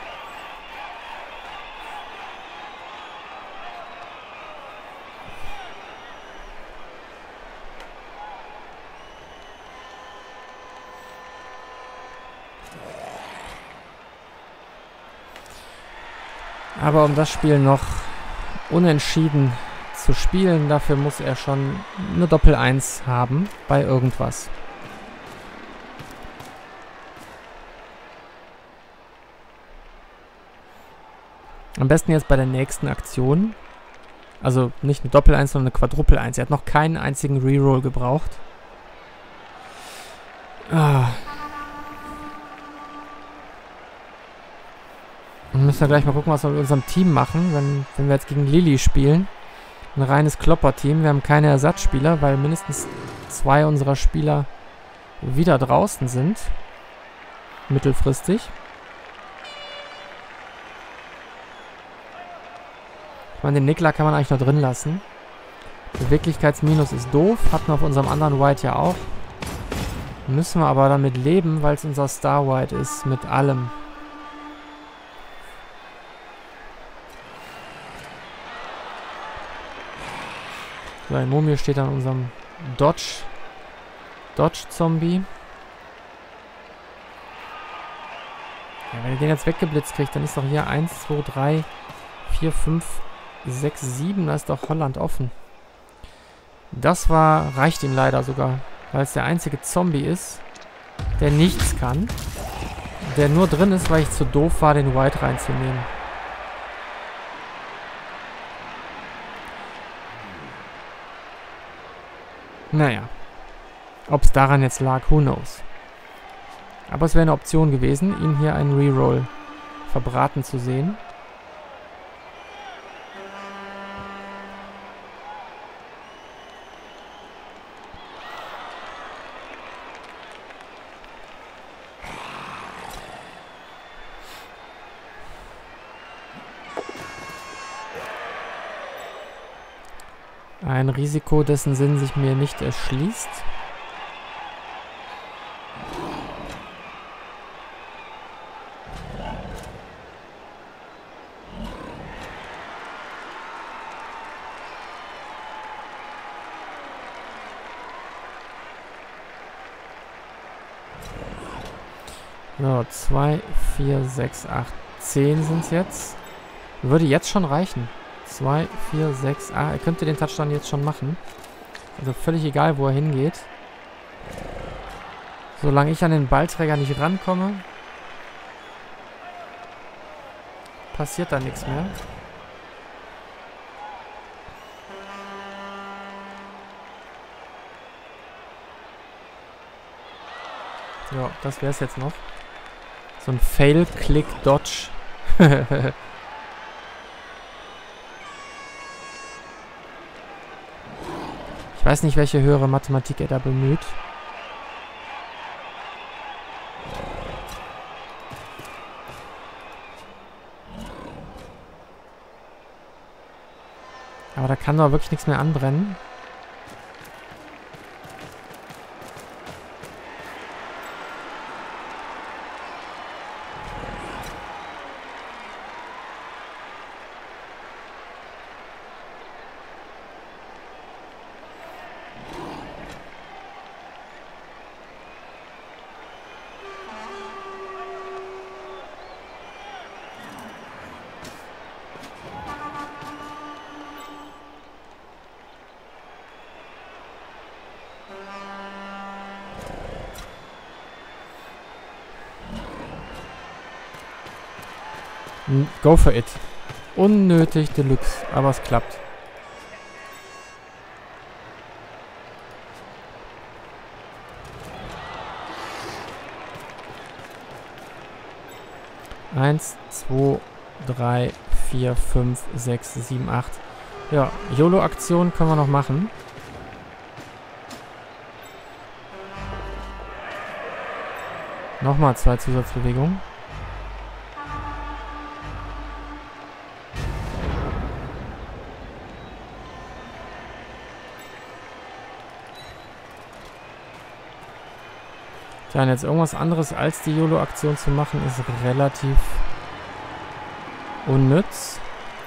Aber um das Spiel noch unentschieden zu spielen, dafür muss er schon eine Doppel-1 haben bei irgendwas. Am besten jetzt bei der nächsten Aktion. Also nicht eine Doppel-1, sondern eine Quadruple-1. Er hat noch keinen einzigen Reroll gebraucht. Ah. Wir müssen ja gleich mal gucken, was wir mit unserem Team machen, wenn wir jetzt gegen Lilly spielen. Ein reines Klopper-Team. Wir haben keine Ersatzspieler, weil mindestens 2 unserer Spieler wieder draußen sind. Mittelfristig. Ich meine, den Nickler kann man eigentlich noch drin lassen. Beweglichkeitsminus ist doof. Hatten wir auf unserem anderen White ja auch. Müssen wir aber damit leben, weil es unser Star White ist. Mit allem. So, ein Momio steht an unserem Dodge-Zombie. Ja, wenn er den jetzt weggeblitzt kriegt, dann ist doch hier 1, 2, 3, 4, 5, 6, 7. Da ist doch Holland offen. Das reicht ihm leider sogar, weil es der einzige Zombie ist, der nichts kann. Der nur drin ist, weil ich zu doof war, den White reinzunehmen. Naja. Ob es daran jetzt lag, who knows. Aber es wäre eine Option gewesen, ihn hier einen Reroll verbraten zu sehen. Ein Risiko, dessen Sinn sich mir nicht erschließt. So, 2, 4, 6, 8, 10 sind es jetzt. Würde jetzt schon reichen. 2, 4, 6, 8. Er könnte den Touchdown jetzt schon machen. Also völlig egal, wo er hingeht. Solange ich an den Ballträger nicht rankomme, passiert da nichts mehr. Ja, das wäre es jetzt noch. So ein Fail-Click-Dodge. Ich weiß nicht, welche höhere Mathematik er da bemüht. Aber da kann doch wirklich nichts mehr anbrennen. Go for it. Unnötig Deluxe, aber es klappt. Eins, 2, 3, 4, 5, 6, 7, 8. Ja, YOLO-Aktion können wir noch machen. Nochmal 2 Zusatzbewegungen. Tja, und jetzt irgendwas anderes als die YOLO-Aktion zu machen, ist relativ unnütz.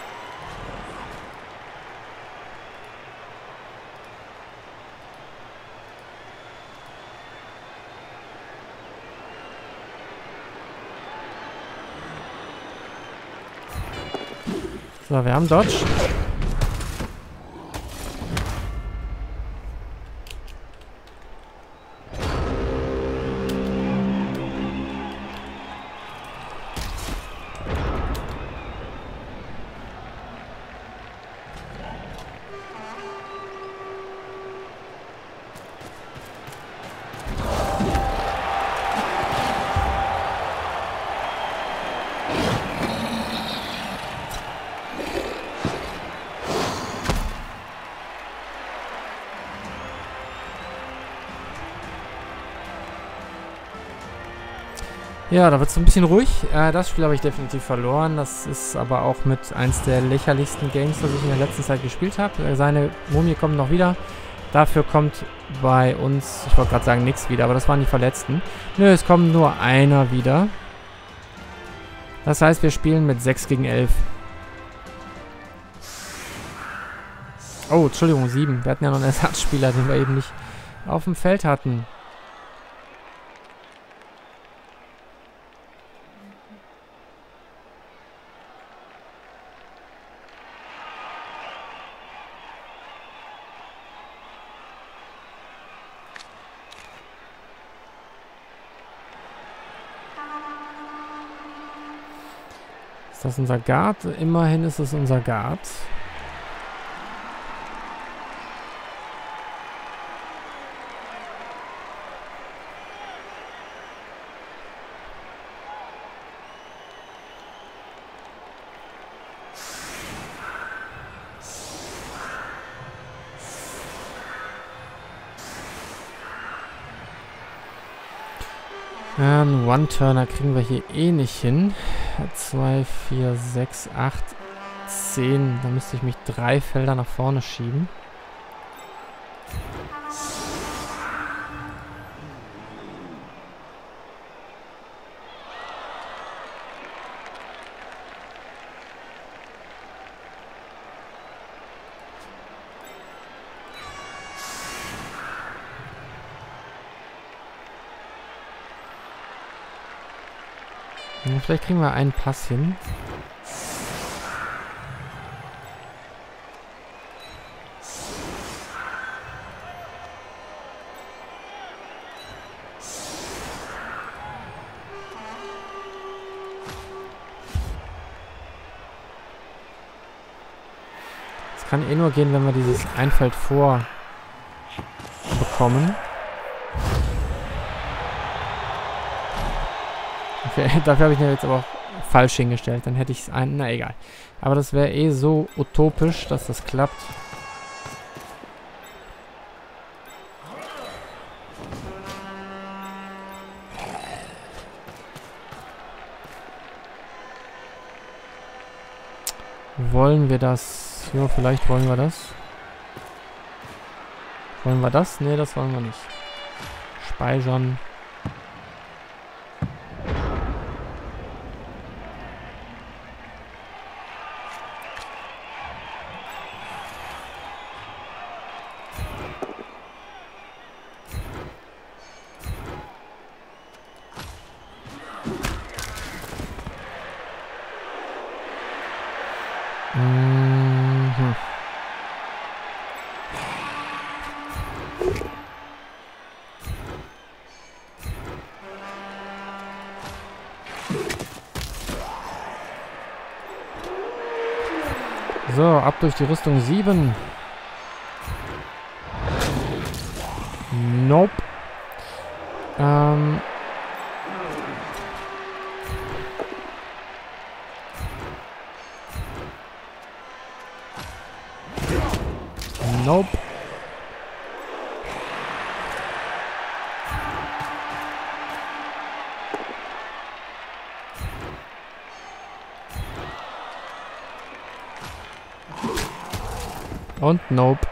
So, wir haben Dodge. Ja, da wird es ein bisschen ruhig. Das Spiel habe ich definitiv verloren. Das ist aber auch mit eins der lächerlichsten Games, das ich in der letzten Zeit gespielt habe. Seine Mumie kommt noch wieder. Dafür kommt bei uns, ich wollte gerade sagen, nichts wieder, aber das waren die Verletzten. Nö, es kommt nur einer wieder. Das heißt, wir spielen mit 6 gegen 11. Oh, Entschuldigung, 7. Wir hatten ja noch einen Ersatzspieler, den wir eben nicht auf dem Feld hatten. Ist das unser Guard? Immerhin ist es unser Guard. Einen One-Turner kriegen wir hier eh nicht hin. 2, 4, 6, 8, 10. Da müsste ich mich 3 Felder nach vorne schieben. Vielleicht kriegen wir einen Pass hin. Das kann eh nur gehen, wenn wir dieses Einfalt vor bekommen. Okay, dafür habe ich mir jetzt aber auch falsch hingestellt. Dann hätte ich es na egal. Aber das wäre eh so utopisch, dass das klappt. Wollen wir das? Ja, vielleicht wollen wir das. Wollen wir das? Ne, das wollen wir nicht. Speichern. Mhm. So, ab durch die Rüstung 7. Nope. Nope. Und nope.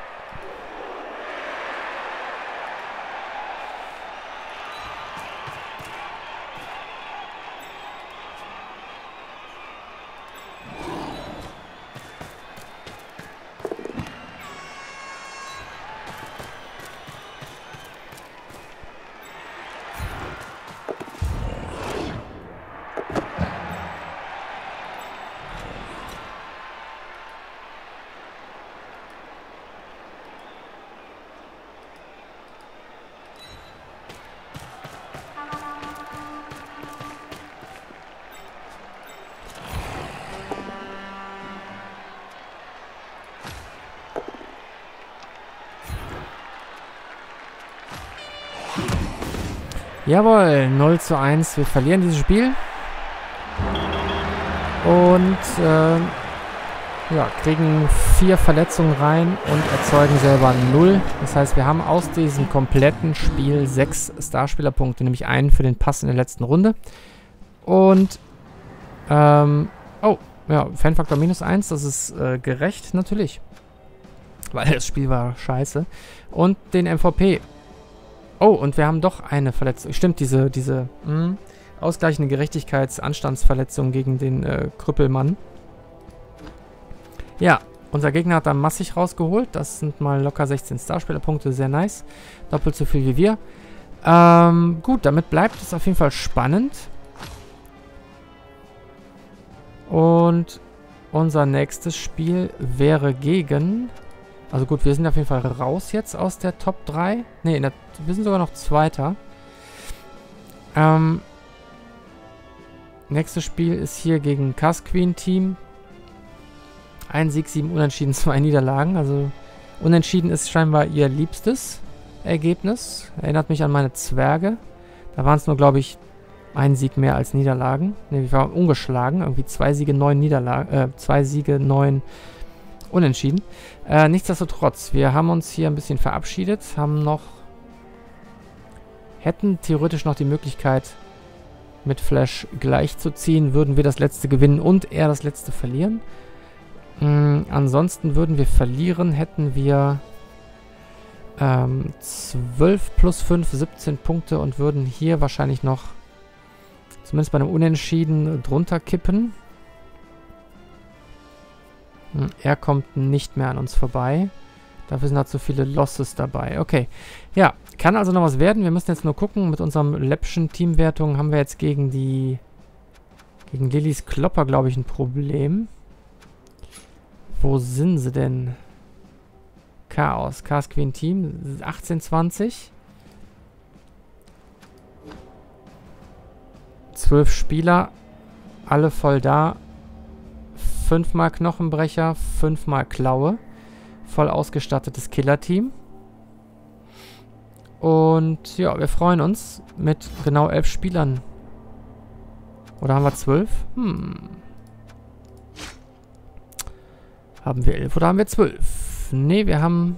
Jawohl, 0:1. Wir verlieren dieses Spiel. Und ja, kriegen 4 Verletzungen rein und erzeugen selber 0. Das heißt, wir haben aus diesem kompletten Spiel 6 Starspielerpunkte, nämlich einen für den Pass in der letzten Runde. Und, oh, ja, Fanfaktor -1, das ist gerecht natürlich. Weil das Spiel war scheiße. Und den MVP. Oh, und wir haben doch eine Verletzung. Stimmt, diese ausgleichende Gerechtigkeitsanstandsverletzung gegen den Krüppelmann. Ja, unser Gegner hat da massig rausgeholt. Das sind mal locker 16 Starspielerpunkte, sehr nice. Doppelt so viel wie wir. Gut, damit bleibt es auf jeden Fall spannend. Und unser nächstes Spiel wäre gegen... Also gut, wir sind auf jeden Fall raus jetzt aus der Top 3. Ne, wir sind sogar noch Zweiter. Nächstes Spiel ist hier gegen Casqueen Team. 1 Sieg, 7 Unentschieden, 2 Niederlagen. Also Unentschieden ist scheinbar ihr liebstes Ergebnis. Erinnert mich an meine Zwerge. Da waren es nur, glaube ich, 1 Sieg mehr als Niederlagen. Ne, wir waren ungeschlagen. Irgendwie 2 Siege, 9 Niederlagen. 2 Siege, 9 Unentschieden. Nichtsdestotrotz, wir haben uns hier ein bisschen verabschiedet, hätten theoretisch noch die Möglichkeit, mit Flash gleichzuziehen, würden wir das letzte gewinnen und er das letzte verlieren. Ansonsten würden wir verlieren, hätten wir 12 plus 5, 17 Punkte und würden hier wahrscheinlich noch, zumindest bei einem Unentschieden, drunter kippen. Er kommt nicht mehr an uns vorbei. Dafür sind halt so viele Losses dabei. Okay. Ja, kann also noch was werden. Wir müssen jetzt nur gucken. Mit unserem läppischen Teamwertung haben wir jetzt gegen die Gegen Lillys Klopper, glaube ich, ein Problem. Wo sind sie denn? Chaos. Chaos Queen Team. 18-20. 12 Spieler. Alle voll da. 5-mal Knochenbrecher. 5-mal Klaue. Voll ausgestattetes Killer-Team. Und ja, wir freuen uns mit genau 11 Spielern. Oder haben wir 12? Haben wir 11 oder haben wir 12? Ne, wir haben...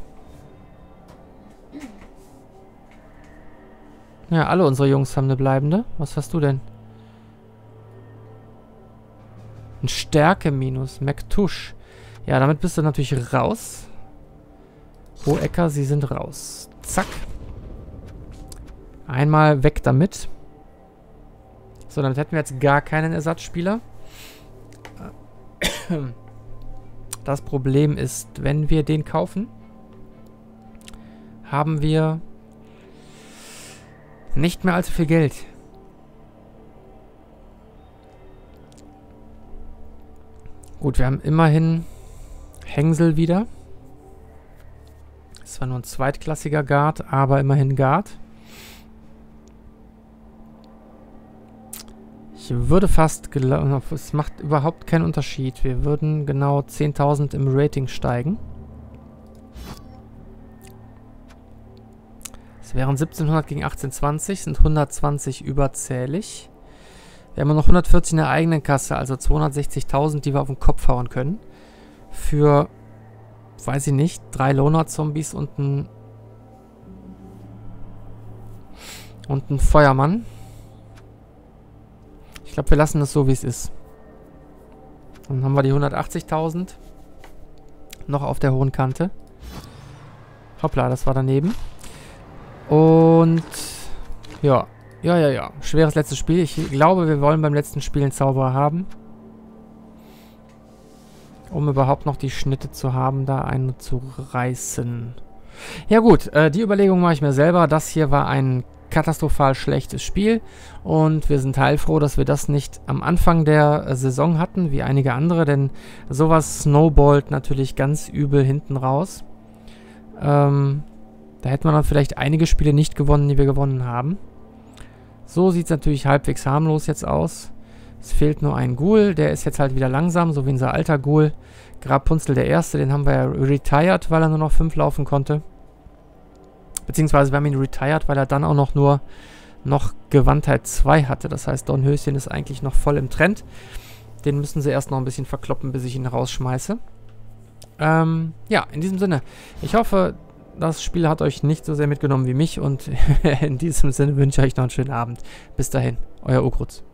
Ja, alle unsere Jungs haben eine bleibende. Was hast du denn? Ein Stärke-Minus. McTush. Ja, damit bist du natürlich raus. Hohecker, sie sind raus. Zack. Einmal weg damit. So, damit hätten wir jetzt gar keinen Ersatzspieler. Das Problem ist, wenn wir den kaufen, haben wir nicht mehr allzu viel Geld. Gut, wir haben immerhin Hängsel wieder. Ist zwar nur ein zweitklassiger Guard, aber immerhin Guard. Ich würde fast glauben, es macht überhaupt keinen Unterschied. Wir würden genau 10.000 im Rating steigen. Es wären 1700 gegen 1820, sind 120 überzählig. Wir haben noch 140 in der eigenen Kasse, also 260.000, die wir auf den Kopf hauen können. Für, weiß ich nicht, 3 Loner-Zombies und ein Feuermann. Ich glaube, wir lassen es so, wie es ist. Dann haben wir die 180.000 noch auf der hohen Kante. Hoppla, das war daneben. Und ja. Schweres letztes Spiel. Ich glaube, wir wollen beim letzten Spiel einen Zauberer haben. Um überhaupt noch die Schnitte zu haben, da einen zu reißen. Ja gut, die Überlegung mache ich mir selber. Das hier war ein katastrophal schlechtes Spiel. Und wir sind heilfroh, dass wir das nicht am Anfang der Saison hatten, wie einige andere. Denn sowas snowballt natürlich ganz übel hinten raus. Da hätte man dann vielleicht einige Spiele nicht gewonnen, die wir gewonnen haben. So sieht es natürlich halbwegs harmlos jetzt aus. Es fehlt nur ein Ghoul, der ist jetzt halt wieder langsam, so wie unser alter Ghoul. Grabpunzel der Erste, den haben wir ja retired, weil er nur noch 5 laufen konnte. Beziehungsweise wir haben ihn retired, weil er dann auch noch Gewandtheit 2 hatte. Das heißt, Dornhöschen ist eigentlich noch voll im Trend. Den müssen sie erst noch ein bisschen verkloppen, bis ich ihn rausschmeiße. Ja, in diesem Sinne. Ich hoffe, das Spiel hat euch nicht so sehr mitgenommen wie mich und in diesem Sinne wünsche ich euch noch einen schönen Abend. Bis dahin, euer Ukrutz.